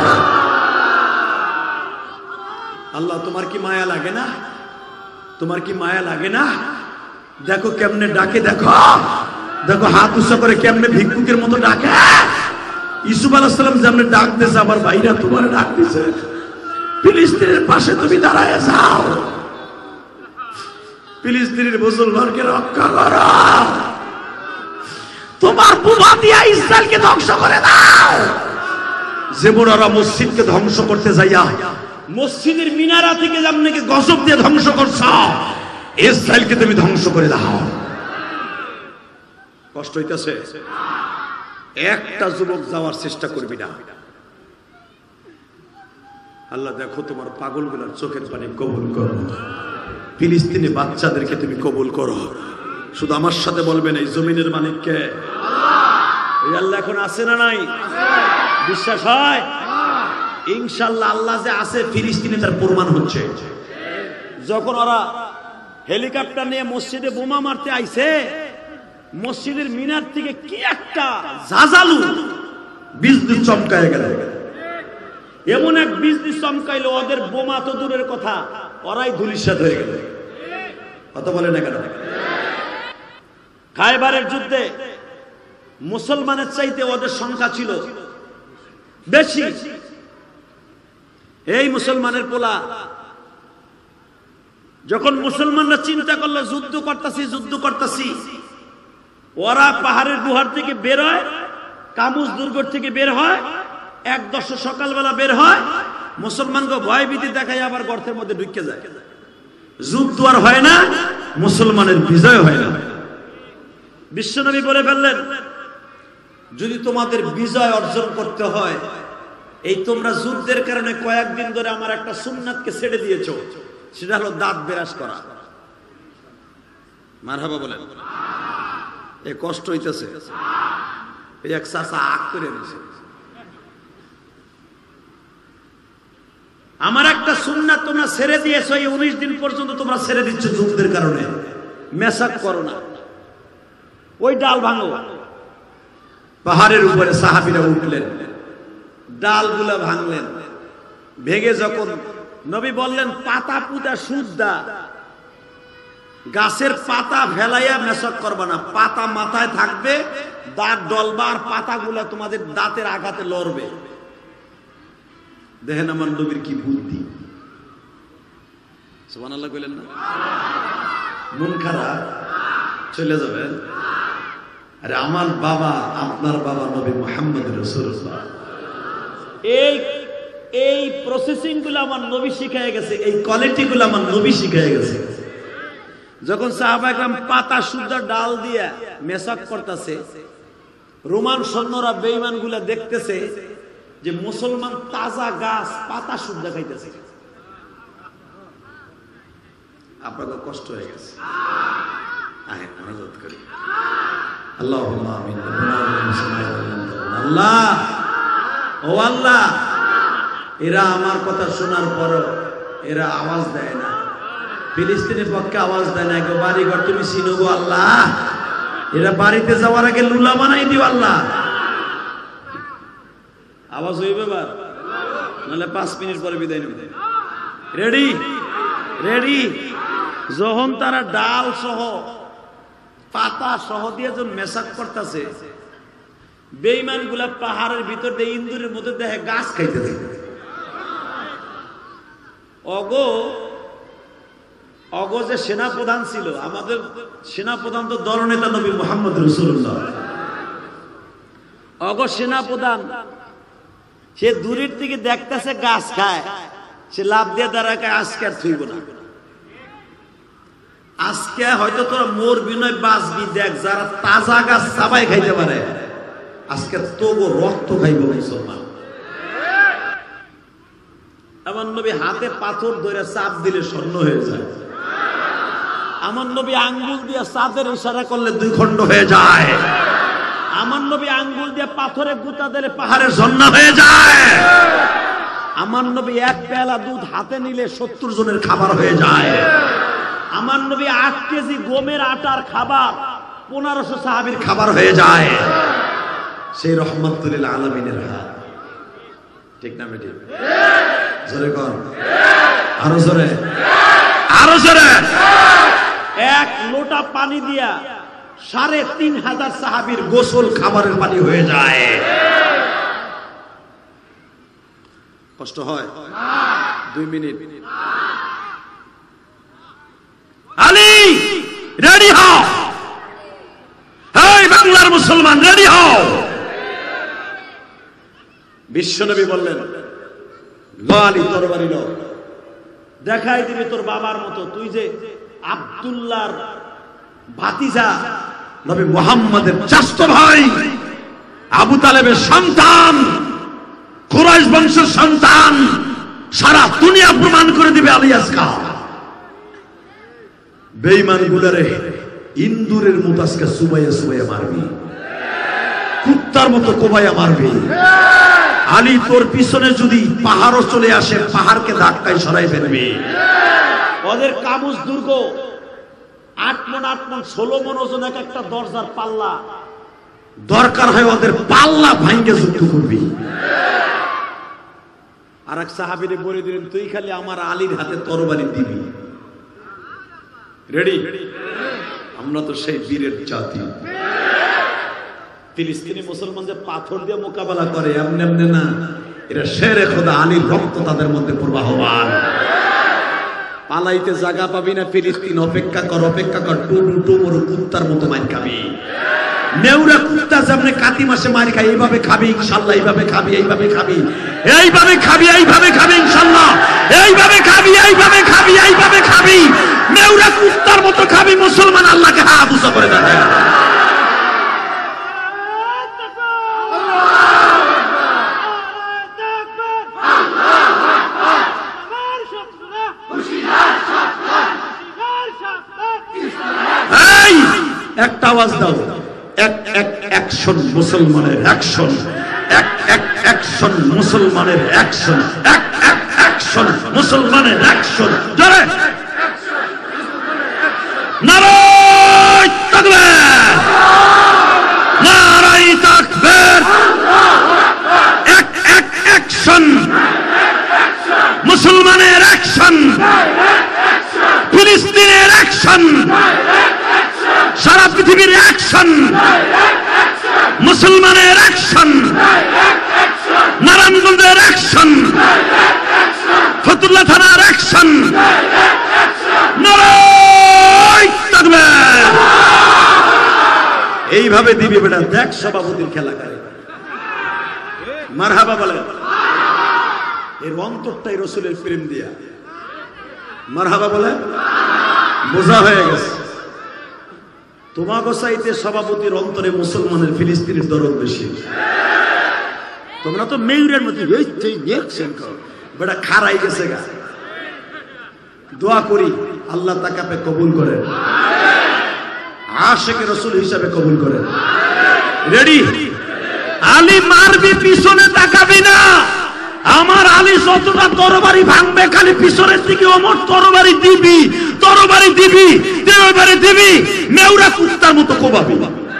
আল্লাহ তোমার কি মায়া লাগে না? তোমার কি মায়া লাগে না? দেখো কেমনে ডাকে, দেখো দেখো হাত উঁচু করে কেমনে ভিক্ষুকের মতো ডাকে। ইউসুফ আলাইহিস সালাম যেমনে ডাক দিয়েছে, আমার ভাইরা তোমার ডাক দিয়েছে, ফিলিস্তিনের পাশে তুমি দাঁড়ায় যাও, ফিলিস্তিনের মুসলমানকে রক্ষা করো, তোমার বুবা দিয়া ইসরায়েলকে ধ্বংস করে দাও। যেমন ওরা মসজিদকে ধ্বংস করতে যাইয়া মসজিদের মিনারা থেকে যেমনকে গজব দিয়ে ধ্বংস করছ, ইসরায়েলকে তুমি ধ্বংস করে দাও। কষ্ট হইতেছে? একটা যুবক যাওয়ার চেষ্টা করবি না। আল্লাহ দেখো তোমার পাগলগুলার চোখের পানি কবুল করো, ফিলিস্তিনি বাচ্চাদেরকে তুমি কবুল করো। শুধু আমার সাথে বলবেন, এই জমিনের মালিককে ওই আল্লাহ এখন আছে না নাই? বিশ্বাস হয়? ইনশাআল্লাহ আল্লাহ যে আছে ফিলিস্তিনে তার প্রমাণ হচ্ছে। যখন ওরা হেলিকপ্টার নিয়ে মসজিদে বোমা মারতে আইছে, মসজিদের মিনার থেকে কি একটা জাজালু বিজলি চমকায় গেল। এমন এক বিজলি চমকাইলো, ওদের বোমা তো দূরের কথা, ওরাই ধূলিসাৎ হয়ে গেল। কথা বলে না কেন? খায়বারের যুদ্ধে মুসলমানের চাইতে ওদের সংখ্যা ছিল বেশি। এই মুসলমানের পোলা যখন মুসলমানরা চিন্তা করলো যুদ্ধ করতেছি যুদ্ধ করতেছি, ওরা পাহাড়ের গুহার থেকে বের হয়, কামুজ দুর্গ থেকে বের হয়, এক দশ সকালবেলা বের হয়, মুসলমানকে ভয় ভীতি দেখায় আবার গর্তের মধ্যে ঢুকে যায়। যুদ্ধ আর হয় না, মুসলমানের বিজয় হয় না। বিশ্বনবী বলে ফেললেন, যদি তোমাদের বিজয় অর্জন করতে হয়, এই তোমরা যুদ্ধের কারণে কয়েকদিন ধরে আমার একটা সুন্নাতকে ছেড়ে দিয়েছো, সেটা হলো দাঁত বেরাস করা। মারহাবা বলেন। এ কষ্ট হইতেছে, এই এক চাচা আগ করে নিছে। আমার একটা সুন্নাত তোমরা ছেড়ে দিয়েছো, এই উনিশ দিন পর্যন্ত তোমরা ছেড়ে দিচ্ছ যুদ্ধের কারণে। মেসাক করো না, ওই ডাল ভাঙো। পাহাড়ের উপরে সাহাবীরা উঠলেন, ডালগুলা ভাঙলেন। ভেঙে যখন নবী বললেন পাতা পুতা সুদ্ধা, গাছের পাতা ফেলাইয়া মেসাক করবা না, পাতা মাথায় থাকবে, দাঁত ডলবার, পাতাগুলা তোমাদের দাঁতের আঘাতে লড়বে। দেখেন আমার নবীর কি বুদ্ধি। সুবহানাল্লাহ কইলেন না? মন খারাপ চলে যাবেন। আরে আমার বাবা, আপনার বাবা নবী মুহাম্মদ রাসূলুল্লাহ, এই এই প্রসেসিং গুলো আমার নবী শিখায় গেছে, এই কোয়ালিটি গুলো আমার নবী শিখায় গেছে। যখন সাহাবা একরাম পাতা শুদ্ধ ডাল দিয়া মেসাক করতেছে, রোমান সৈন্যরা বেঈমান গুলা দেখতেছে যে মুসলমান তাজা গাছ পাতা শুদ্ধ খাইতেছে। আপনাদের কষ্ট হয়ে গেছে। আহে মনোযোগ করি। আল্লাহুম্মা আমিন। আল্লাহ, ও আল্লাহ, এরা আমার কথা শোনার পর এরা আওয়াজ দেয় না, ফিলিস্তিনের পক্ষে আওয়াজ দেয় না। কেউ বাড়িঘর তুমি চিনবো আল্লাহ, এরা বাড়িতে যাওয়ার আগে লুলা বানাই দিও আল্লাহ। আওয়াজ হইবে বার, নাহলে পাঁচ মিনিট পরে বিদায় নেবে। Ready ready. যখন তারা ডাল সহ পাতা সহ দিয়ে যখন মেসাক করতেছে, বেঈমান গুলা পাহাড়ের ভিতর দিয়ে ইন্দুরের মধ্যে দেখে গাছ খাইতে থাকে। অগো অগো যে সেনাপ্রধান ছিল, আমাদের সেনাপ্রধান তো দলনেতা নবী মুহাম্মদ রাসূলুল্লাহ। অগো সেনাপ্রধান সে দূরের থেকে দেখতেছে গাছ খায়, সে লাভ দিয়ে দাঁড়ায়, আজকে আর থইব না, আজকে হয়তো তোরা মোর বিনয় বাঁচবি, দেখ যারা তাজা গাছ চাবাই খাইতে পারে, আজকে তবু রক্ত খাইব মুসলমান। আমার নবী হাতে পাথর ধরে চাপ দিলে স্বর্ণ হয়ে যায়। আমার নবী আঙ্গুল দিয়ে চাঁদের ইশারা করলে দুই খণ্ড হয়ে যায়। আমার নবী আঙ্গুল দিয়ে পাথরে গুতা দিলে পাহাড়ের ঝর্ণা হয়ে যায়। আমার নবী এক পেয়ালা দুধ হাতে নিলে সত্তর জনের খাবার হয়ে যায়। আমার নবী আট কেজি গমের আটার খাবার পনেরোশো সাহাবীর খাবার হয়ে যায়। সেই রহমাতুল আলামিনের হাত, ঠিক না বেটি? জোরে কর, আরো জোরে, আরো জোরে। এক লোটা পানি দিয়া সাড়ে তিন হাজার সাহাবীর গোসল খাবারের পানি হয়ে যায়। কষ্ট হয়? দুই মিনিট। আলী রেডি হও, এই বাংলার মুসলমান রেডি হও। বিশ্বনবী বললেন, আলী তরবারি লো, দেখাই দিবি তোর বাবার মতো, তুই যে আব্দুল্লাহর ভাতিজা, নবী মুহাম্মদের চাচতো ভাই, আবু তালেবের সন্তান, কুরাইশ বংশের সন্তান, সারা দুনিয়া প্রমাণ করে দিবে আলী আজকা। বেঈমান গুলারে ইন্দুরের মতো আজকে সুবাইয়া সুবাইয়া মারবি, কুত্তার মতো কোবাইয়া মারবি। আলী তোর পিছনে যদি পাহাড়ও চলে আসে, পাহাড়কে ধাক্কায় সরাই ফেলবি। ওদের কাবুস দুর্গ আট মন আট মন ষোলো মন ওজন, এক একটা দরজার পাল্লা, দরকার হয় ওদের পাল্লা ভাঙ্গে যুদ্ধ করবি। আর এক সাহাবীরে বলে দিলেন, তুই খালি আমার আলীর হাতে তরবারি দিবি। রেডি? আমরা তো সেই বীরের জাতি। ফিলিস্তিনি মুসলমান যে পাথর দিয়ে মোকাবেলা করে, এমনি এমনি না, এরা শেরে খোদা, আলীর রক্ত তাদের মধ্যে প্রবাহমান। পালাইতে জায়গা পাবি না, ফিলিস্তিন অপেক্ষা কর, অপেক্ষা কর, টুডু টুমুরু কুত্তার মতো মার খাবি। নেউরা কুত্তা যেমন কাতি মাসে মার খাই, এইভাবে খাবি ইনশাল্লাহ, এইভাবে খাবি, এইভাবে খাবি, এইভাবে খাবি, এইভাবে খাবি ইনশাল্লাহ। এইভাবে খাবি, এইভাবে খাবি, এইভাবে খাবি, নেউরা কুত্তার মতো খাবি, মুসলমান আল্লাহকে হাত উঁচু করে দেয়। এই একটা আওয়াজ দাও, এক এক অ্যাকশন মুসলমানের অ্যাকশন, এক এক অ্যাকশন মুসলমানের অ্যাকশন, এক এক অ্যাকশন মুসলমানের অ্যাকশন। জোরে নারায়ে তাকবীর, নারায়ে তাকবীর। এক এক অ্যাকশন মুসলমানের অ্যাকশন, ফিলিস্তিনের অ্যাকশন, সারা পৃথিবীর অ্যাকশন, মুসলমানের অ্যাকশন, নারায়ণগঞ্জের অ্যাকশন, ফতুল্লা থানার অ্যাকশন। নারায়ে তাকবীর। এইভাবে দিবি বেটা, দেখ সভাপতির খেলা করে। মারহাবা বলেন। এর অন্তরটাই রাসূলের প্রেম দিয়া। মারহাবা বলেন। বোঝা হয়ে গেছে। তোমাকে চাইতে সভাপতির অন্তরে মুসলমানের ফিলিস্তিনের দরদ বেশি। তোমরা তো মেয়ুরের মতো বেটা খারাই গেছে গা। দোয়া করি আল্লাহ তাকে কবুল করেন, আশিকে রাসূল হিসাবে কবুল করেন। রেডি? আলী মারবি, পিছনে তাকাবি না। আমার আলী যতটা তরবারি ভাঙবে, খালি পিছনের দিকে ওমর তরবারি দিবি, তরবারি দিবি, তরবারি দিবি, নেউরা কুত্তার মতো কোবাবি।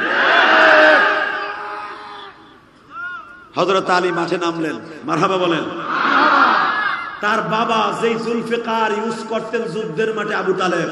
হযরত আলী মাঠে নামলেন। মারহাবা বলেন। তার বাবা যেই জুলফিকার ইউজ করতেন যুদ্ধের মাঠে, আবু তালেব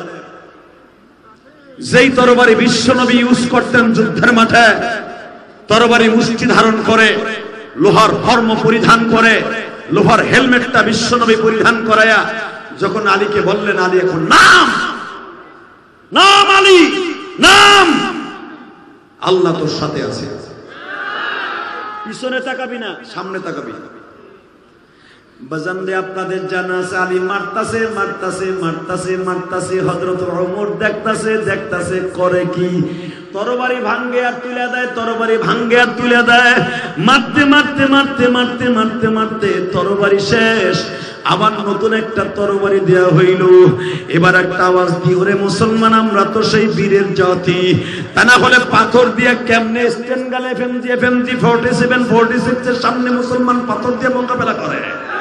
যেই তরবারি বিশ্বনবী ইউজ করতেন যুদ্ধের মাঠে, তরবারি মুষ্টি ধারণ করে, লোহার ফর্ম পরিধান করে, লোহার হেলমেটটা বিশ্বনবী পরিধান করায়া যখন আলীকে বললেন, আলী এখন নাম, নাম আলী নাম, আল্লাহ তোর সাথে আছে। পিছনে তাকাবি না, সামনে তাকাবি। বাজানদে আপনাদের জানা আছে আলী মারতাছে মারতাছে মারতাছে মারতাছে, হযরত ওমর দেখতাছে দেখতাছে, করে কি? তরবারি ভাঙ্গে আর তুলে দেয়, তরবারি ভাঙ্গে আর তুলে দেয়, মারতে মারতে মারতে মারতে মারতে মারতে তরবারি শেষ। আবার নতুন একটা তরবারি দেয়া হইল। এবার একটা আওয়াজ দিয়ে, ওরে মুসলমান, আমরা তো সেই বীরের জাতি, তা না হলে পাথর দিয়ে কেমনে স্টেনগাল FMG FMG forty seven forty six এর সামনে মুসলমান পাথর দিয়ে মোকাবেলা করে?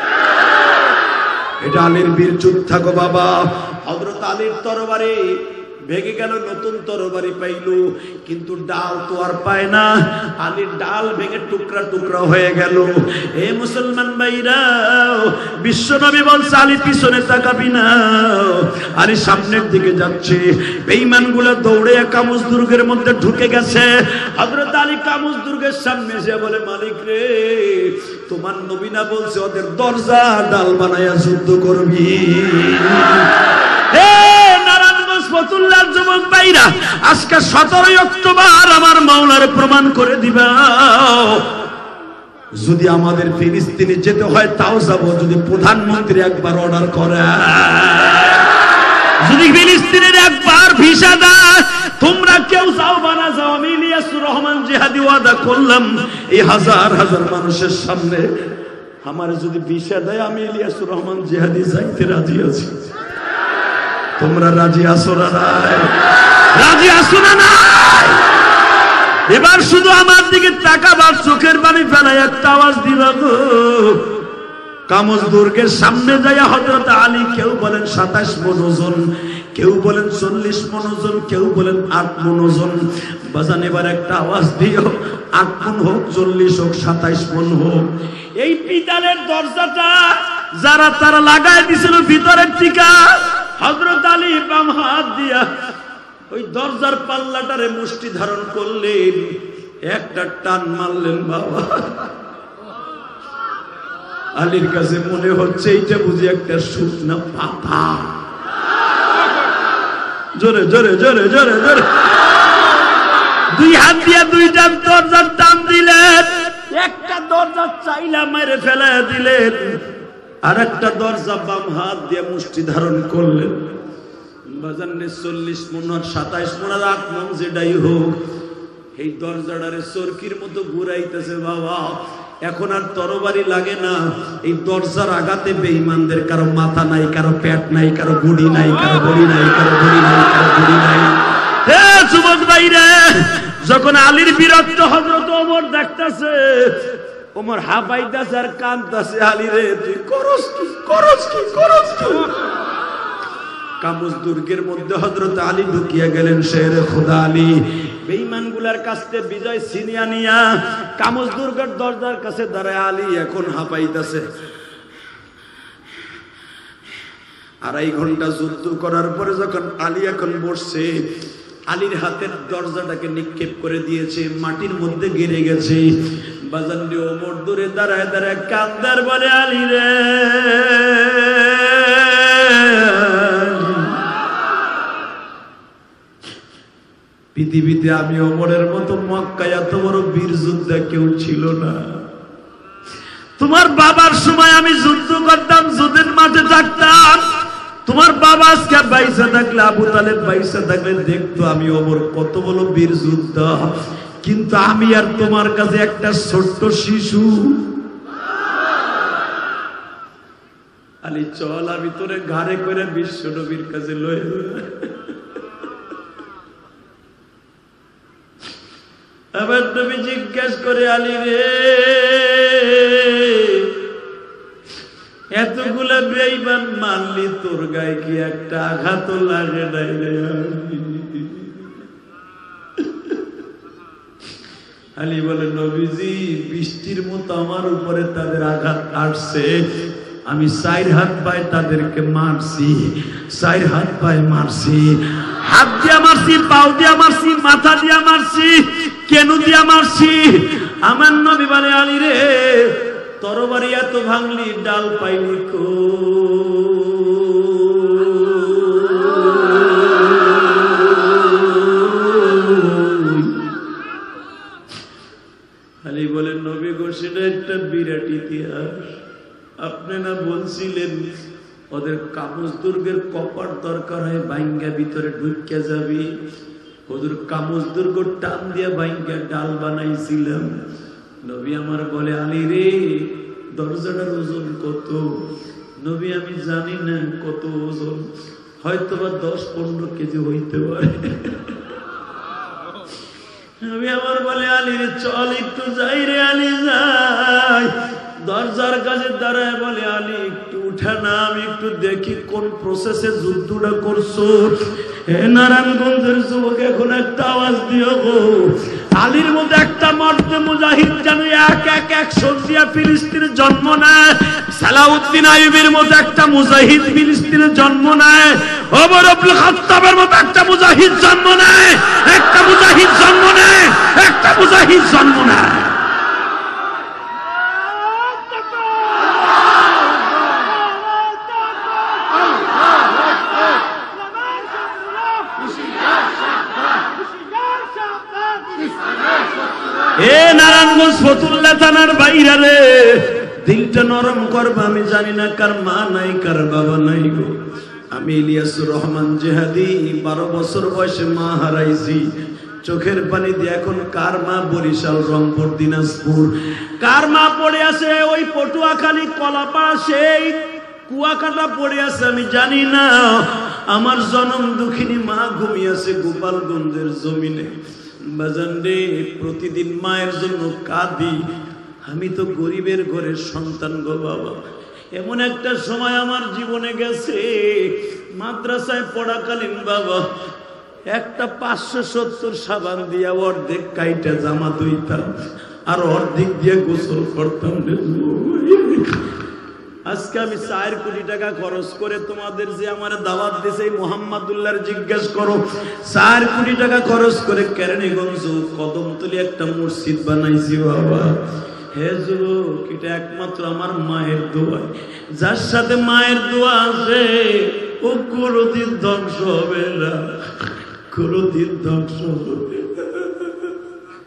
এটা আলীর বীর যোদ্ধা গো বাবা। হযরত আলীর তরবারি ভেঙে গেল, নতুন তরবারি পাইল, কিন্তু ডাল তো আর পায় না। আলীর ডাল ভেঙে টুকরা টুকরা হয়ে গেল। এ মুসলমান ভাইরা, বিশ্বনবী বলছে আলী পিছনে তাকাবি না। আলী সামনের দিকে যাচ্ছে। বেঈমানগুলো দৌড়ে কামুজ দুর্গের মধ্যে ঢুকে গেছে। হযরত আলী কামুজ দুর্গের সামনে এসে বলে, মালিক রে, তোমার নবী না বলছে ওদের দরজা ডাল বানায়া যুদ্ধ করবি? ফতুল্লার যুবক ভাইরা, আজকে সতেরোই অক্টোবর আমার মাওলার প্রমাণ করে দিবা। যদি আমাদের ফিলিস্তিনে যেতে হয় তাও যাব, যদি প্রধানমন্ত্রী একবার অর্ডার করে, যদি ফিলিস্তিনের একবার ভিসা দেয়, তোমরা কেউ যাও বা না যাও, আমি ইলিয়াসুর রহমান জিহাদি ওয়াদা করলাম এই হাজার হাজার মানুষের সামনে, আমার যদি ভিসা দেয় আমি ইলিয়াসুর রহমান জিহাদি যাইতে রাজি আছি। তোমরা রাজি আছো না? নাই? রাজি আছো না? নাই? এবার শুধু আমার দিকে তাকাবার, চোখের পানি ফেলায় একটা আওয়াজ দিবা গো। কামজ দুর্গের সামনে যাইয়া হযরত আলী, কেউ বলেন সাতাশ মণ ওজন, কেউ বলেন চল্লিশ মণ ওজন, কেউ বলেন আট মণ ওজন। বাজান এবার একটা আওয়াজ দিও, আট মণ হোক, চল্লিশ হোক, সাতাইশ মণ হোক। এই পিতালের দরজাটা যারা তারা লাগায় দিছিল ভিতরের টিকা, হযরত আলী বাম হাত দিয়া ওই দরজার পাল্লাটারে মুষ্টি ধারণ করলেন, একটা টান মারলেন। বাবা, আলীর কাছে মনে হচ্ছে এইটা বুঝি একটা শুকনা পাতা। জোরে জোরে জোরে জোরে জোরে দুই হাত দিয়া দুইটা দরজার টান দিলেন, একটা দরজা চাইলা মেরে ফেলে দিলেন। আর একটা দরজা বাম হাত দিয়ে মুষ্টি ধারণ করলেন। বাজানে চল্লিশ মন সাতাইশ মন আর আট মন যেটাই হোক, এই দরজাটারে চরকির মতো ঘুরাইতেছে বাবা। এখন আর তরবারি লাগে না, এই দরজার আঘাতে বেঈমানদের কারো মাথা নাই, কারো পেট নাই, কারো গুড়ি নাই, কারো বড়ি নাই, কারো বড়ি নাই, কারো গুড়ি নাই। হে যুবক ভাইরে, যখন আলীর বিরক্ত হযরত ওমর দেখতাছে, ওমর হাফাইতাছে আর কাঁদতাছে, আলী রে তুই করস কি করস কি করস কি। কামুজ দুর্গের মধ্যে হযরত আলী ঢুকিয়া গেলেন। শেরে খোদা আলী বেঈমানগুলার কাছ থেকে বিজয় ছিনিয়া নিয়া কামুজ দুর্গের দরজার কাছে দাঁড়ায় আলী এখন হাঁপাইতাছে। আড়াই ঘন্টা যুদ্ধ করার পরে যখন আলী এখন বসছে, আলীর হাতের দরজাটাকে নিক্ষেপ করে দিয়েছে, মাটির মধ্যে গেড়ে গেছে। বাজান রে ওমর দূরে দাঁড়ায় দাঁড়ায় কান্দার বলে, আলী রে পৃথিবীতে আমি ওমরের মতো মক্কায় এত বড় বীর যোদ্ধা কেউ ছিল না। তোমার বাবার সময় আমি যুদ্ধ করতাম, যুদ্ধের মাঠে থাকতাম। তোমার বাবা আজকে বাইসা থাকলে, আবু তালেব বাইসা থাকলে দেখতো আমি ওমর কত বড় বীর যোদ্ধা। কিন্তু আমি আর তোমার কাছে একটা ছোট্ট শিশু। আলী চল, আমি তোরে ঘাড়ে করে বিশ্ব নবীর কাছে লয়ে আবার নবী জিজ্ঞাসা করে, আলী রে এতগুলা বেঈমান মারলি, তোর গায়ে কি একটা আঘাত লাগে নাই রে? আলী বলে, নবীজি বৃষ্টির মতো আমার উপরে তাদের আঘাত আসছে, আমি চার হাত পায়ে তাদেরকে মারছি, চার হাত পায়ে মারছি, হাত দিয়া মারছি, পাও দিয়া মারছি, মাথা দিয়া মারছি, কেন দিয়া মারছি। আমার নবী বলে, আলী রে তরবারি এত ভাঙলি, ডাল পাইলি কো? আলী বলেন, নবী গো সেটা একটা বিরাট ইতিহাস। আপনি না বলছিলেন ওদের কামুজ দুর্গের কপাট দরকার হয়, বাইঙ্গা ভিতরে ঢুকিয়া যাবি। ওদের কামুজ দুর্গ টান দিয়া বাইঙ্গা ডাল বানাইছিলাম। নবী আমার বলে, আলী রে দরজাটার ওজন কত? নবী আমি জানি না কত ওজন, হয়তো বা দশ পনেরো কেজি হইতে পারে। নবী আমার বলে, আলী রে চল একটু যাই রে। আলী যাই, দরজার কাছে দাঁড়ায় বলে, আলী একটু উঠা না, আমি একটু দেখি কোন প্রসেসে যুদ্ধটা করছো। হে নারায়ণগঞ্জের যুবক, এখন একটা আওয়াজ দিও গো। আলীর মধ্যে একটা মর্দে মুজাহিদ যেন এক এক একশো দিয়া ফিলিস্তিনে জন্ম নেয়। সালাউদ্দিন আইয়ুবের মধ্যে একটা মুজাহিদ ফিলিস্তিনে জন্ম নেয়। ওমর ইবনে খাত্তাবের মতো একটা মুজাহিদ জন্ম নেয়, একটা মুজাহিদ জন্ম নেয়, একটা মুজাহিদ জন্ম নেয়। এ নারায়ণগঞ্জ ফতুল্লা থানার বাইরা রে, দিলটা নরম করবা। আমি জানি না কার মা নাই, কার বাবা নাই গো। আমি ইলিয়াসুর রহমান জেহাদি বারো বছর বয়সে মা হারাইছি। চোখের পানি দিয়ে এখন কার মা বরিশাল, রংপুর, দিনাজপুর, কার মা পড়ে আছে ওই পটুয়াখালী, কলাপাড়া, সেই কুয়াকাটা পড়ে আছে আমি জানি না। আমার জনম দুঃখিনী মা ঘুমিয়ে আছে গোপালগঞ্জের জমিনে। বাজান রে প্রতিদিন মায়ের জন্য কাঁদি। আমি তো গরিবের ঘরের সন্তান গো বাবা। এমন একটা সময় আমার জীবনে গেছে, মাদ্রাসায় পড়াকালীন বাবা একটা পাঁচশো সত্তর সাবান দিয়া অর্ধেক কাইটা জামা ধুইতাম, আর অর্ধেক দিয়ে গোসল করতাম। আজকে আমি চার কোটি টাকা খরচ করে তোমাদের যে আমার দাওয়াত দিছে মোহাম্মদুল্লাহর জিজ্ঞেস করো, চার কোটি টাকা খরচ করে কেরানীগঞ্জ কদমতলী একটা মসজিদ বানাইছি বাবা। হে যুবক, এটা একমাত্র আমার মায়ের দোয়া। যার সাথে মায়ের দোয়া আছে ও কোনদিন ধ্বংস হবে না, কোনদিন ধ্বংস হবে।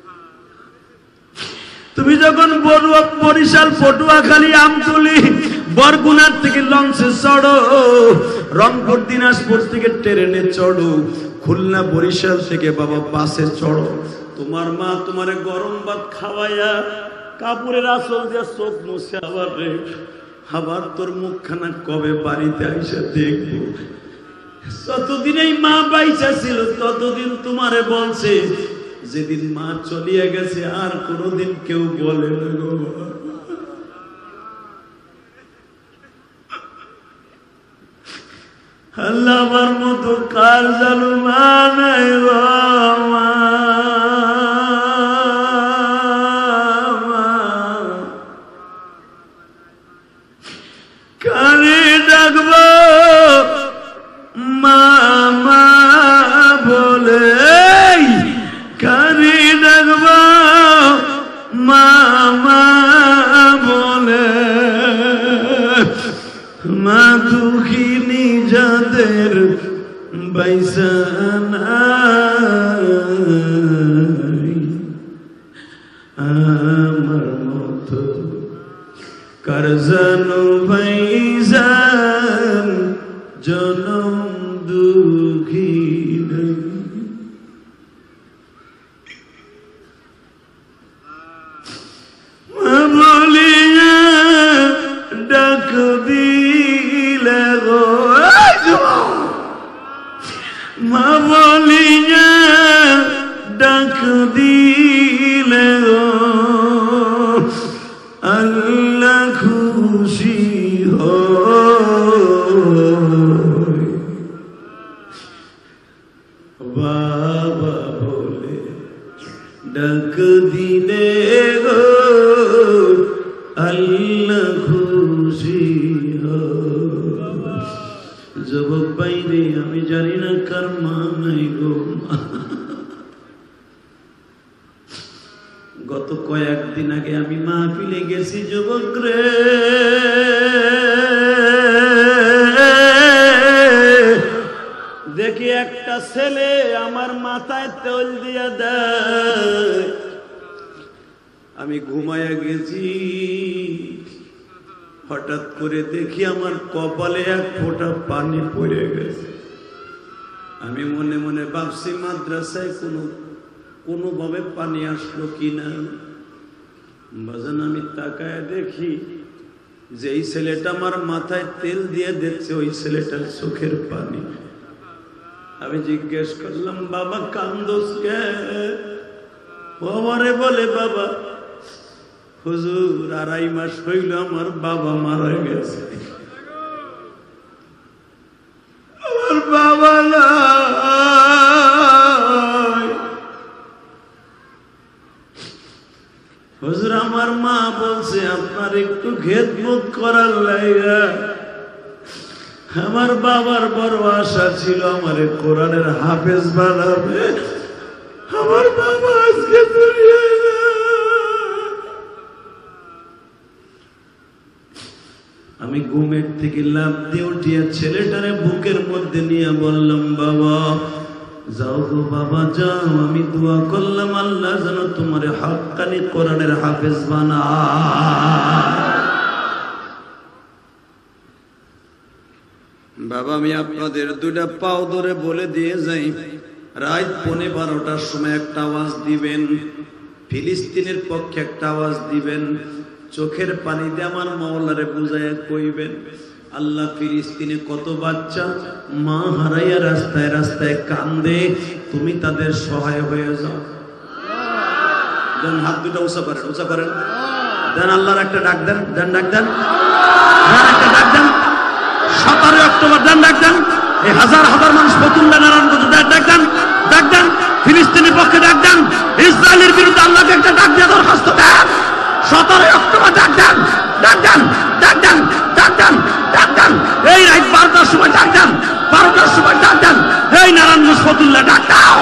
তুমি যখন বরিশাল, পটুয়াখালী, আমতলী, বরগুনার থেকে লঞ্চে চড়ো, রংপুর দিনাজপুর থেকে ট্রেনে চড়ো, খুলনা বরিশাল থেকে বাবা বাসে চড়ো। তোমার মা তোমারে গরম ভাত খাওয়াইয়া কাপড়ের আঁচল দিয়ে চোখ মুছে আবার রে আবার তোর মুখখানা কবে বাড়িতে আইসা দেখবো। যতদিন এই মা বাইচা ছিল ততদিন তোমারে বলছে, যেদিন মা চলিয়া গেছে আর কোনোদিন কেউ বলে না গো। আল্লাহ আমার মতো কার জানু মা নাই গো মা। কারে ডাকবো মামা বলে, কারে ডাকবো মামা বলে, মা দুঃখিনী যাদের বাইসানা আমার মতো কার জানো ভাইজান জনম দুঃখী মা বলিয়া ডাক দিলে গো, মা বলিয়া ডাক দিলে গো, আল্লাহ খুশি হয়। বাবা বলে ডাক দিলে গো, আল্লাহ খুশি হয়। জবাব বাইরে আমি জানি না কার মা নাই গো। গত কয়েকদিন আগে আমি মাহফিলে গেছি যুবক রে, দেখি একটা ছেলে আমার মাথায় তেল দিয়া দেয়। আমি ঘুমায়া গেছি, হঠাৎ করে দেখি আমার কপালে এক ফোঁটা পানি পড়ে গেছে। আমি মনে মনে ভাবছি মাদ্রাসায় কোনো কোনোভাবে পানি আসলো কিনা। বাজান আমি তাকায় দেখি যে এই ছেলেটা আমার মাথায় তেল দিয়ে দিচ্ছে, ওই ছেলেটার চোখের পানি। আমি জিজ্ঞেস করলাম, বাবা কান্দোস কে? ও আমারে বলে, বাবা হুজুর আড়াই মাস হইল আমার বাবা মারা গেছে। আমার বাবা নাই হুজুর, আমার মা বলছে আপনার একটু খেদমত করার লাইগা। আমার বাবার বড় আশা ছিল আমারে কোরআনের হাফেজ বানাবে। আমার বাবা আজকে দুনিয়ায় নাই। আমি ঘুমের থেকে লাফ দিয়ে উঠিয়া ছেলেটারে বুকের মধ্যে নিয়ে বললাম, বাবা যাও গো বাবা যাও। আমি দোয়া করলাম আল্লাহ যেন তোমারে হাক্কানি কোরআনের হাফেজ বানায়। বাবা আমি আপনাদের দুইটা পাও ধরে বলে দিয়ে যাই, রাত পৌনে বারোটার সময় একটা আওয়াজ দিবেন, ফিলিস্তিনের পক্ষে একটা আওয়াজ দিবেন, চোখের পানি দিয়ে আমার মাওলারে বুঝাইয়া কইবেন, আল্লাহ ফিলিস্তিনে কত বাচ্চা মা হারাইয়া রাস্তায় রাস্তায় কান্দে, তুমি তাদের সহায় হয়ে যাও। দেন হাত দুটা উঁচা করেন, উঁচা করেন, দেন আল্লাহর একটা ডাক দেন, দেন ডাক দেন, দেন একটা ডাক দেন। সতেরোই অক্টোবর দেন ডাক দেন, এই হাজার হাজার মানুষ ফতুল্লা নারায়ণগঞ্জ ডাক দেন, ডাক দেন ফিলিস্তিনের পক্ষে ডাক দেন, ইসরায়েলের বিরুদ্ধে আল্লাহকে একটা ডাক দিয়ে দরখাস্ত দেন। সতেরোই অক্টোবর ডাক দেন, ডাক দেন, ডাক দেন, ডাক দেন, ডাক দেন। এই রাত বারোটার সময় ডাক দেন, বারোটার সময় ডাক দেন, এই নারায়ণগঞ্জ ফতুল্লা ডাক দাও।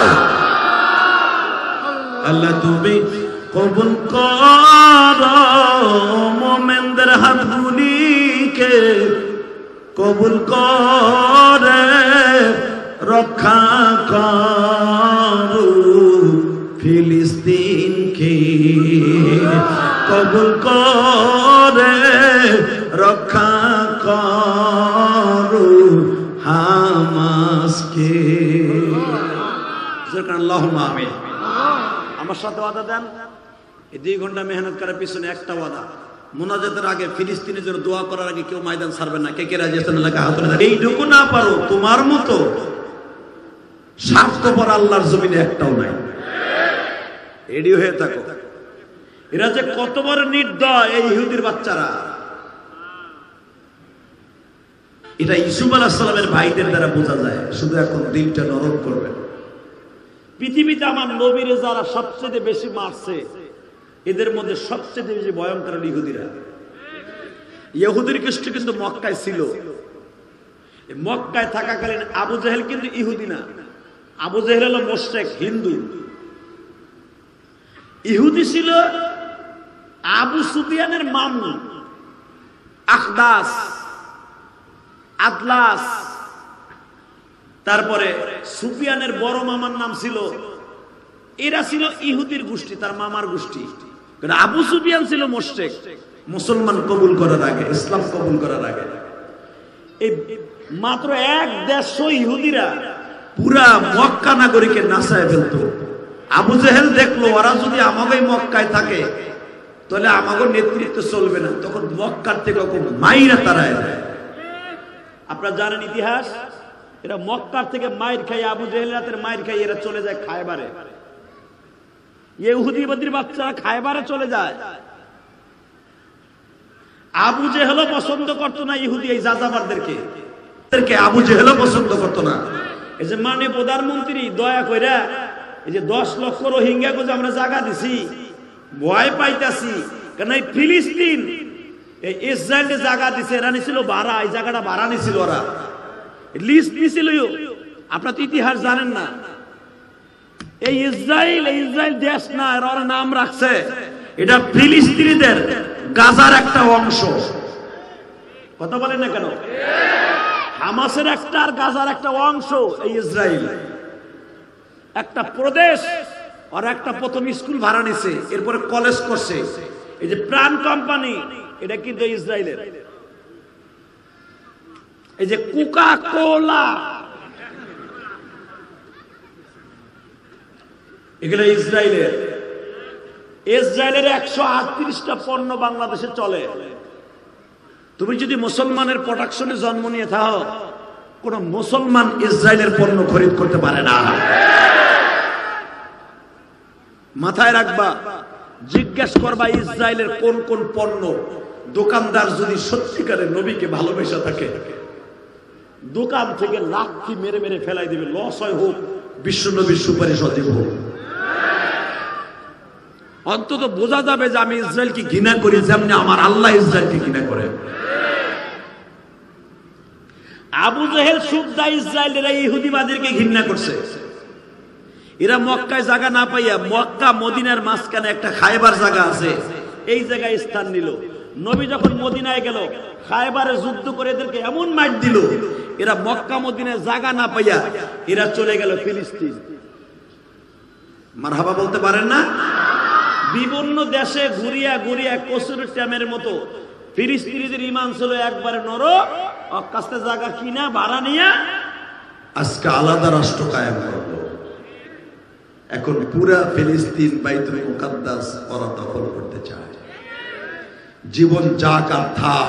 আল্লাহ তুমি কবুল করো মোমেনদের হাতগুলিকে, কবুল করে রক্ষা করো ফিলিস্তিনকে, কবুল করে রক্ষা যেরকম আল্লাহুম্মা আমিন। আমার সাথে ওয়াদা দেন, এই দুই ঘন্টা মেহনত করার পিছনে একটা ওয়াদা, মুনাজাতের আগে ফিলিস্তিনের জন্য দোয়া করার আগে কেউ ময়দান ছাড়বেন না। কে কে রাজি আছেন? এলাকা হাত তুলে দেন। এইটুকু না পারো, তোমার মতো স্বার্থপর আল্লাহর জমিনে একটাও নাই। রেডি হয়ে থাকো। এরা যে কত বড় নির্দয় এই ইহুদির বাচ্চারা, এটা ইউসুফ আলাইহিস সালামের ভাইদের দ্বারা বোঝা যায়। শুধু এখন দিলটা নরম করবেন। পৃথিবীতে আমার নবীরে যারা সবচেয়ে বেশি মারছে, এদের মধ্যে সবচেয়ে বেশি ভয়ঙ্কর ইহুদিরা। ইহুদির গোষ্ঠী কিন্তু মক্কায় ছিল। মক্কায় থাকাকালীন আবু জেহেল কিন্তু ইহুদি না, আবু জেহেল হলো মুশরিক হিন্দু। ইহুদি ছিল আবু সুফিয়ানের মামু আখদাস, আদলাস। তারপরে সুফিয়ানের বড় মামার নাম ছিল, এরা ছিল ইহুদির গোষ্ঠী, তার মামার গোষ্ঠী। আবু সুফিয়ান ছিল মুশরিক, মুসলমান কবুল করার আগে, ইসলাম কবুল করার আগে। এই মাত্র এক দেড়শো ইহুদিরা পুরা মক্কা নাগরিকে নাচায় ফেলতো। আবু জেহেল দেখলো ওরা যদি আমাকে মক্কায় থাকে তাহলে আমাকে নেতৃত্ব চলবে না, তখন মক্কার থেকে মাইরা তারায় দেয়। আপনারা জানেন ইতিহাস, এরা মক্কার থেকে মাইর খাই, আবু জেহেলের হাতের মাইর খাই এরা চলে যায় খায়বারে। ইহুদিবাদীর বাচ্চারা খায়বারে চলে যায়। আবু জেহেলও পছন্দ করতো না ইহুদি এই যাযাবারদেরকে, আবু জেহেলও পছন্দ করতো না। এই যে মাননীয় প্রধানমন্ত্রী দয়া কইরা এই যে দশ লক্ষ রোহিঙ্গাকে যে আমরা জায়গা দিছি, ভয় পাইতাছি, কারণ এই ফিলিস্তিন এই ইসরায়েলের জায়গা দিছে, এরা নিছিল ভাড়া, এই জায়গাটা ভাড়া নিছিল, ওরা লিস্ট নিছিল। আপনারা তো ইতিহাস জানেন না। এই ইসরায়েল এই ইসরায়েল দেশ না, এর ওরা নাম রাখছে, এটা ফিলিস্তিনিদের গাজার একটা অংশ। কথা বলেন না কেন? হামাসের একটা আর গাজার একটা অংশ এই ইসরায়েল, একটা প্রদেশ। আর একটা প্রথম স্কুল ভাড়া নিছে, এরপরে কলেজ করছে। এই যে প্রাণ কোম্পানি, এটা কিন্তু ইসরায়েলের। এই যে কোকা কোলা, এগুলো ইসরায়েলের। ইসরায়েলের একশো আটত্রিশটা পণ্য বাংলাদেশে চলে। তুমি যদি মুসলমানের প্রোডাকশনে জন্ম নিয়ে থাকো, কোন মুসলমান ইসরায়েলের পণ্য খরিদ করতে পারে না। মাথায় রাখবা, জিজ্ঞেস করবা ইসরায়েলের কোন কোন পণ্য। দোকানদার যদি সত্যিকারের নবীকে ভালোবেসে থাকে, দোকান থেকে লাঠি মেরে মেরে ফেলাই দিবে, লস হয় হোক, বিশ্ব নবীর সুপারিশ অজীব হোক। অন্তত বোঝা যাবে যে আমি ইসরায়েলকে ঘৃণা করি, যেমনি আমার আল্লাহ ইসরায়েলকে ঘৃণা করে। আবু জেহেল সুদ্দা ইসরায়েলের ইহুদিবাদীকে ঘৃণা করছে। এরা মক্কায় জায়গা না পাইয়া মক্কা মদিনার মাঝখানে একটা খায়বার জায়গা আছে, এই জায়গায় স্থান নিল। নবী যখন মদিনায় গেল, খায়বারে যুদ্ধ করে এদেরকে এমন মার দিল, এরা মক্কা মদিনায় জায়গা না পাইয়া এরা চলে গেল ফিলিস্তিন। মারহাবা বলতে পারেন না? বিভিন্ন দেশে ঘুরিয়া ঘুরিয়া কসুর ট্যামের মতো ফিলিস্তিনিদের ইমান ছিল একবারে নর, কাছে জায়গা কিনা ভাড়া নিয়ে আজকে আলাদা রাষ্ট্র কায়েম করলো। এখন পুরা ফিলিস্তিন বাইতুল মুকাদ্দাস ওরা দখল করতে চায়। জীবন যাক আর থাক,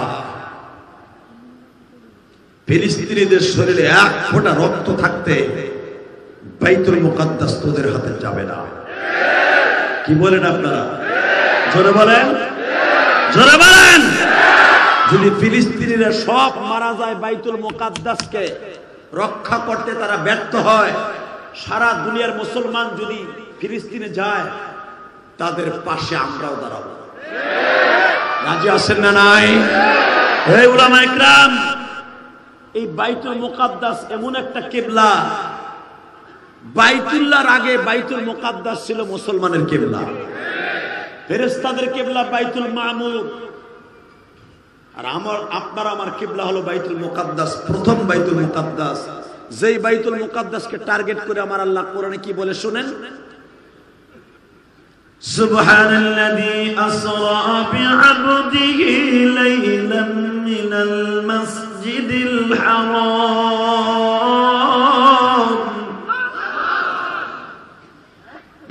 ফিলিস্তিনিদের শরীরে এক ফোঁটা রক্ত থাকতে বাইতুল মুকাদ্দাস তোদের হাতে যাবে না। কি বলেন আপনারা? জোরে বলেন, জোরে বলেন। যদি ফিলিস্তিনিরা সব মারা যায়, বাইতুল মুকাদ্দাসকে রক্ষা করতে তারা ব্যর্থ হয়, সারা দুনিয়ার মুসলমান যদি ফিলিস্তিনে যায়, তাদের পাশে আমরাও দাঁড়াবো। রাজি আছেন না নাই? হে উলামা ইকরাম, এই বাইতুল মুকাদ্দাস এমন একটা কিবলা, বাইতুল্লাহর আগে বাইতুল মুকাদ্দাস ছিল মুসলমানের কিবলা, ফেরেশতাদের কিবলা বাইতুল মামুর, আর আমার আপনার আমার কিবলা হলো বাইতুল মুকাদ্দাস, প্রথম বাইতুল মুকাদ্দাস। যেই বাইতুল মুকাদ্দাসকে টার্গেট করে আমার আল্লাহ কোরআনে কি বলে শুনেন? সুবহানাল্লাযী আসরা বিআবদিহি লাইলাম মিনাল মাসজিদিল হারাম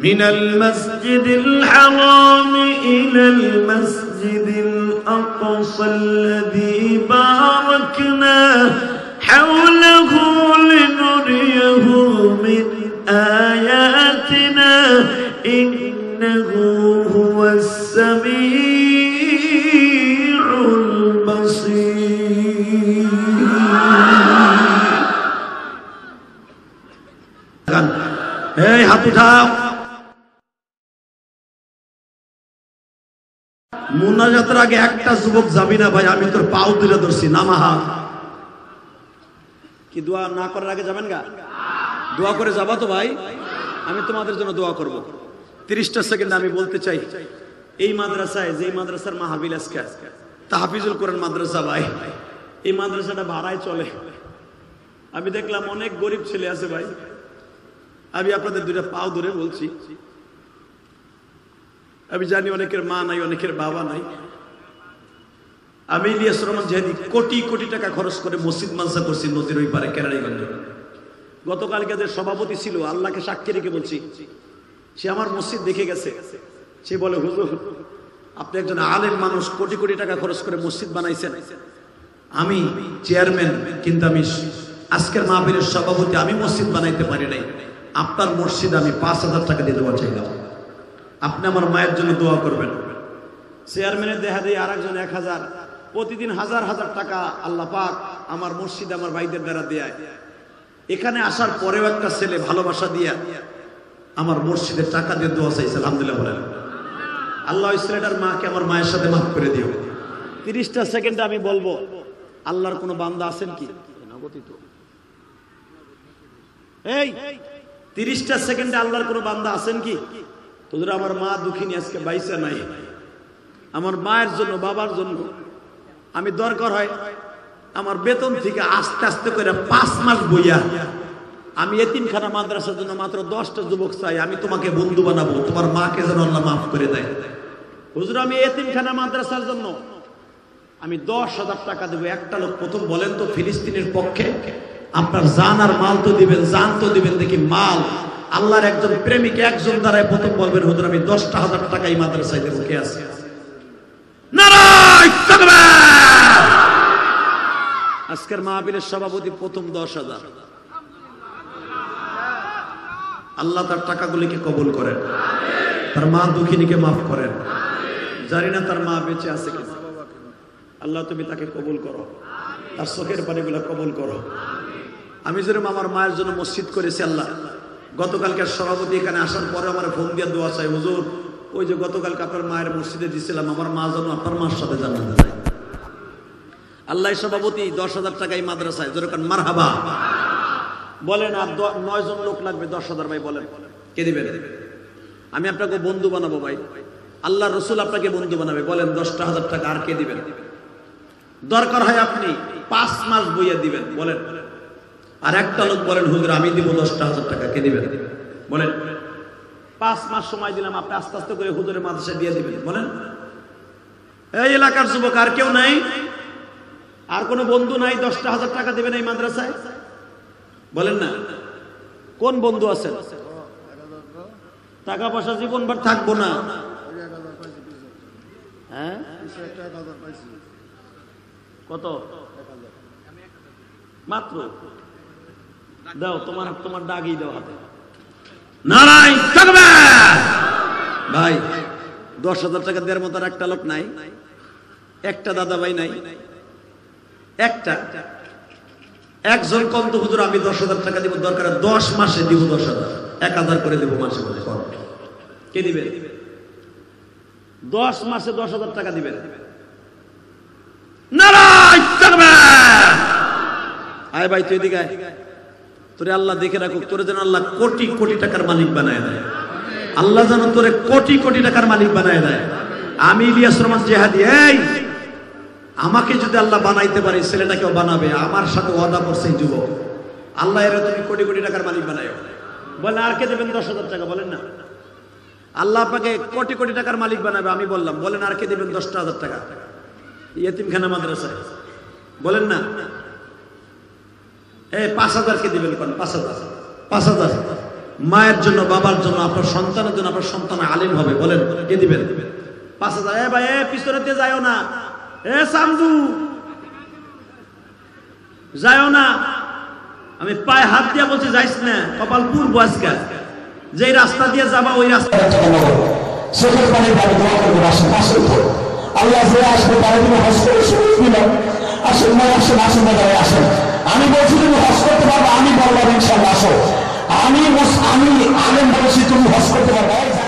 মিনাল মাসজিদিল হারাম ইলাল মাসজিদিল আকসা আল্লাযী বারাকনা হাওলাহু লিনুরিয়াহু মিন আয়াতিনা ইন্নাহু হুয়াস সামিউল বাসীর। এই হাত উঠাও। মুনাজাতের আগে একটা যুবক যাবি না ভাই, আমি তোর পাও তুলে ধরছি, নামাহা। কি দোয়া না করার আগে যাবেন গা? দোয়া করে যাবা তো ভাই? আমি তোমাদের জন্য দোয়া করব। তিরিশটা সেকেন্ড আমি বলতে চাই, এই মাদ্রাসায়, যে মাদ্রাসার মাহফিল আজকে তাহফিজুল কোরআন মাদ্রাসা ভাই, এই মাদ্রাসাটা ভাড়ায় চলে। আমি দেখলাম অনেক গরিব ছেলে আছে ভাই। আমি আপনাদের দুইটা পাও ধরে বলছি, আমি জানি অনেকের মা নাই, অনেকের বাবা নাই। আমি ইলিয়াস রহমান জিহাদি কোটি কোটি টাকা খরচ করে মসজিদ মানসা করছি নদীর ওই পারে কেরানীগঞ্জে। গতকালকে যে সভাপতি ছিল, আল্লাহকে সাক্ষী রেখে বলছি, সে আমার মসজিদ দেখে গেছে। সে বলে, হুজুর আপনি একজন আলেম মানুষ, কোটি কোটি টাকা খরচ করে মসজিদ বানাইছেন। আমি চেয়ারম্যান, কিন্তু আমি আজকের মাহফিলের সভাপতি, আমি মসজিদ বানাইতে পারি নাই। আপনার মসজিদ আমি পাঁচ হাজার টাকা দিয়ে দোয়া চাইলাম, আপনি আমার মায়ের জন্য দোয়া করবেন। চেয়ারম্যানের দেখা দেয় আর একজন এক হাজার, প্রতিদিন হাজার হাজার টাকা আল্লাহ পাক আমার মসজিদ আমার ভাইদের দ্বারা দেয়। এখানে আসার পরেও একটা ছেলে ভালোবাসা দিয়া আমার মসজিদের টাকা দিয়ে দোয়া চাইছে, আলহামদুলিল্লাহ বলেন। আল্লাহ ওই ছেলেটার মাকে আমার মায়ের সাথে মাফ করে দিও। তিরিশটা সেকেন্ডে আমি বলবো, আল্লাহর কোনো বান্দা আছেন কি? এই তিরিশটা সেকেন্ডে আল্লাহর কোনো বান্দা আছেন কি? হুজুর আমার মা দুঃখিনী, আজকে বাইসা নাই। আমার মায়ের জন্য, বাবার জন্য আমি দরকার হয় আমার বেতন থেকে আস্তে আস্তে করে পাঁচ মাস বইয়া আমি এতিমখানা মাদ্রাসার জন্য মাত্র দশটা যুবক চাই। আমি তোমাকে বন্ধু বানাবো, তোমার মাকে যেন আল্লাহ মাফ করে দেয়। হুজুর আমি এতিমখানা মাদ্রাসার জন্য আমি দশ হাজার টাকা দেবো। একটা লোক প্রথম বলেন তো ফিলিস্তিনের পক্ষে আপনার জান আর মাল তো দিবেন, জান তো দিবেন, দেখি মাল। আল্লাহর একজন প্রেমিক একজন দ্বারাই প্রথম বলবেন, হুজুর আমি দশটা হাজার টাকা এই মাদ্রাসায় দেবো। কে আছে? নারায়ে তাকবীর। আজকের মাহফিলের সভাপতি প্রথম দশ হাজার। আল্লাহ তার টাকাগুলিকে কবুল করেন, তার মা দুঃখিনীকে মাফ করেন। জানি না তার মা বেঁচে আছে কিনা, আল্লাহ তুমি তাকে কবুল করো, তার চোখের পানিগুলো কবুল করো। আমি যেরকম আমার মায়ের জন্য মসজিদ করেছি, আল্লাহ গতকালকার সভাপতি এখানে আসার পরে আমার ফোন দিয়ে দোয়া চাই, হুজুর ওই যে গতকালকে আপনার মায়ের মসজিদে দিছিলাম, আমার মা যেন আপনার মার সাথে জান্নাতে যায়। আল্লাহ সভাপতি দশ হাজার টাকা এই মাদ্রাসায়, যেরকম মারহাবা বলেন। আর নয় জন লোক লাগবে, দশ হাজার ভাই বলেন কে দিবেন? আমি আপনাকে বন্ধু বানাবো ভাই, আল্লাহ রসুল আপনাকে বন্ধু বানাবে, বলেন দশটা হাজার টাকা। আর কে দিবেন? দরকার হয় আপনি পাঁচ মাস বইয়া দিবেন, বলেন। আর একটা লোক বলেন, হুজুর আমি দিব দশটা হাজার টাকা, কে দিবেন? বলেন। পাঁচ মাস সময় দিলাম, আপনি আস্তে আস্তে করে হুজুরের মাদ্রাসায় দিয়ে দিবেন, বলেন। এই এলাকার যুবক আর কেউ নাই? আর কোনো বন্ধু নাই? দশটা হাজার টাকা দেবেন এই মাদ্রাসায়, বলেন না। কোন বন্ধু আছেন? টাকা পয়সা জীবনভর থাকবো না। হ্যাঁ কত? মাত্র দাও, তোমার তোমার ডাগই দাও হাতে। নারায়ে তাকবীর। ভাই দশ হাজার টাকা দেওয়ার মতো একটা লোক নাই, একটা দাদা ভাই নাই, একটা একজন কম তো হুজুর আমি দশ হাজার টাকা দিব, দরকার দশ মাসে দিব দশ হাজার, এক হাজার করে দেবো মাসে মাসে। কে দিবেন? দশ মাসে দশ হাজার টাকা দিবেন। নারায়ে তাকবীর। আয় ভাই তুই এদিকে আয়, তোরে আল্লাহ দেখে রাখুক, তোরে যেন আল্লাহ কোটি কোটি টাকার মালিক বানায় দেয়। আল্লাহ যেন তোরে কোটি কোটি টাকার মালিক বানায় দেয়। আমি ইলিয়াস রহমান জিহাদি, এই আমাকে যদি আল্লাহ বানাইতে পারে, ছেলেটাকেও বানাবে। আমার সাথে ওয়াদা করছে এই যুবক, আল্লাহ এর তুমি কোটি কোটি টাকার মালিক বানায়। বলে আর কে দেবেন দশ হাজার টাকা? বলেন না। আল্লাহ আপনাকে কোটি কোটি টাকার মালিক বানাবে, আমি বললাম। বলেন আর কে দেবেন দশটা হাজার টাকা এতিমখানা মাদ্রাসায়? বলেন না। এই পাঁচ হাজার কে দিবেন? কোন পাঁচ হাজার? পাঁচ হাজার মায়ের জন্য, বাবার জন্য, আপনার সন্তানের জন্য, আপনার সন্তান আলেম হবে, বলেন কে দিবেন? পাঁচ হাজার। এ ভাই, এ পিছনে দিয়ে যাও না, এ সামদু যাও না, আমি পায়ে হাত দিয়া বলছি যাইস না, কপাল পূর্ব আজকে যে রাস্তা দিয়ে যাবা ওই রাস্তা চোখের পানি ভালো দোয়া করবেন। আসেন আসেন তো আল্লাহ যে আসবে তারা তুমি হজ করে শুরু দিল। আসেন ভাই, আসেন আসেন দাঁড়ায় আসেন। আমি বলছি তুমি হজ করতে পারবো, আমি বললাম ইনশাল্লাহ আসো। আমি আমি আলেম বলেছি তুমি হজ করতে পারবে।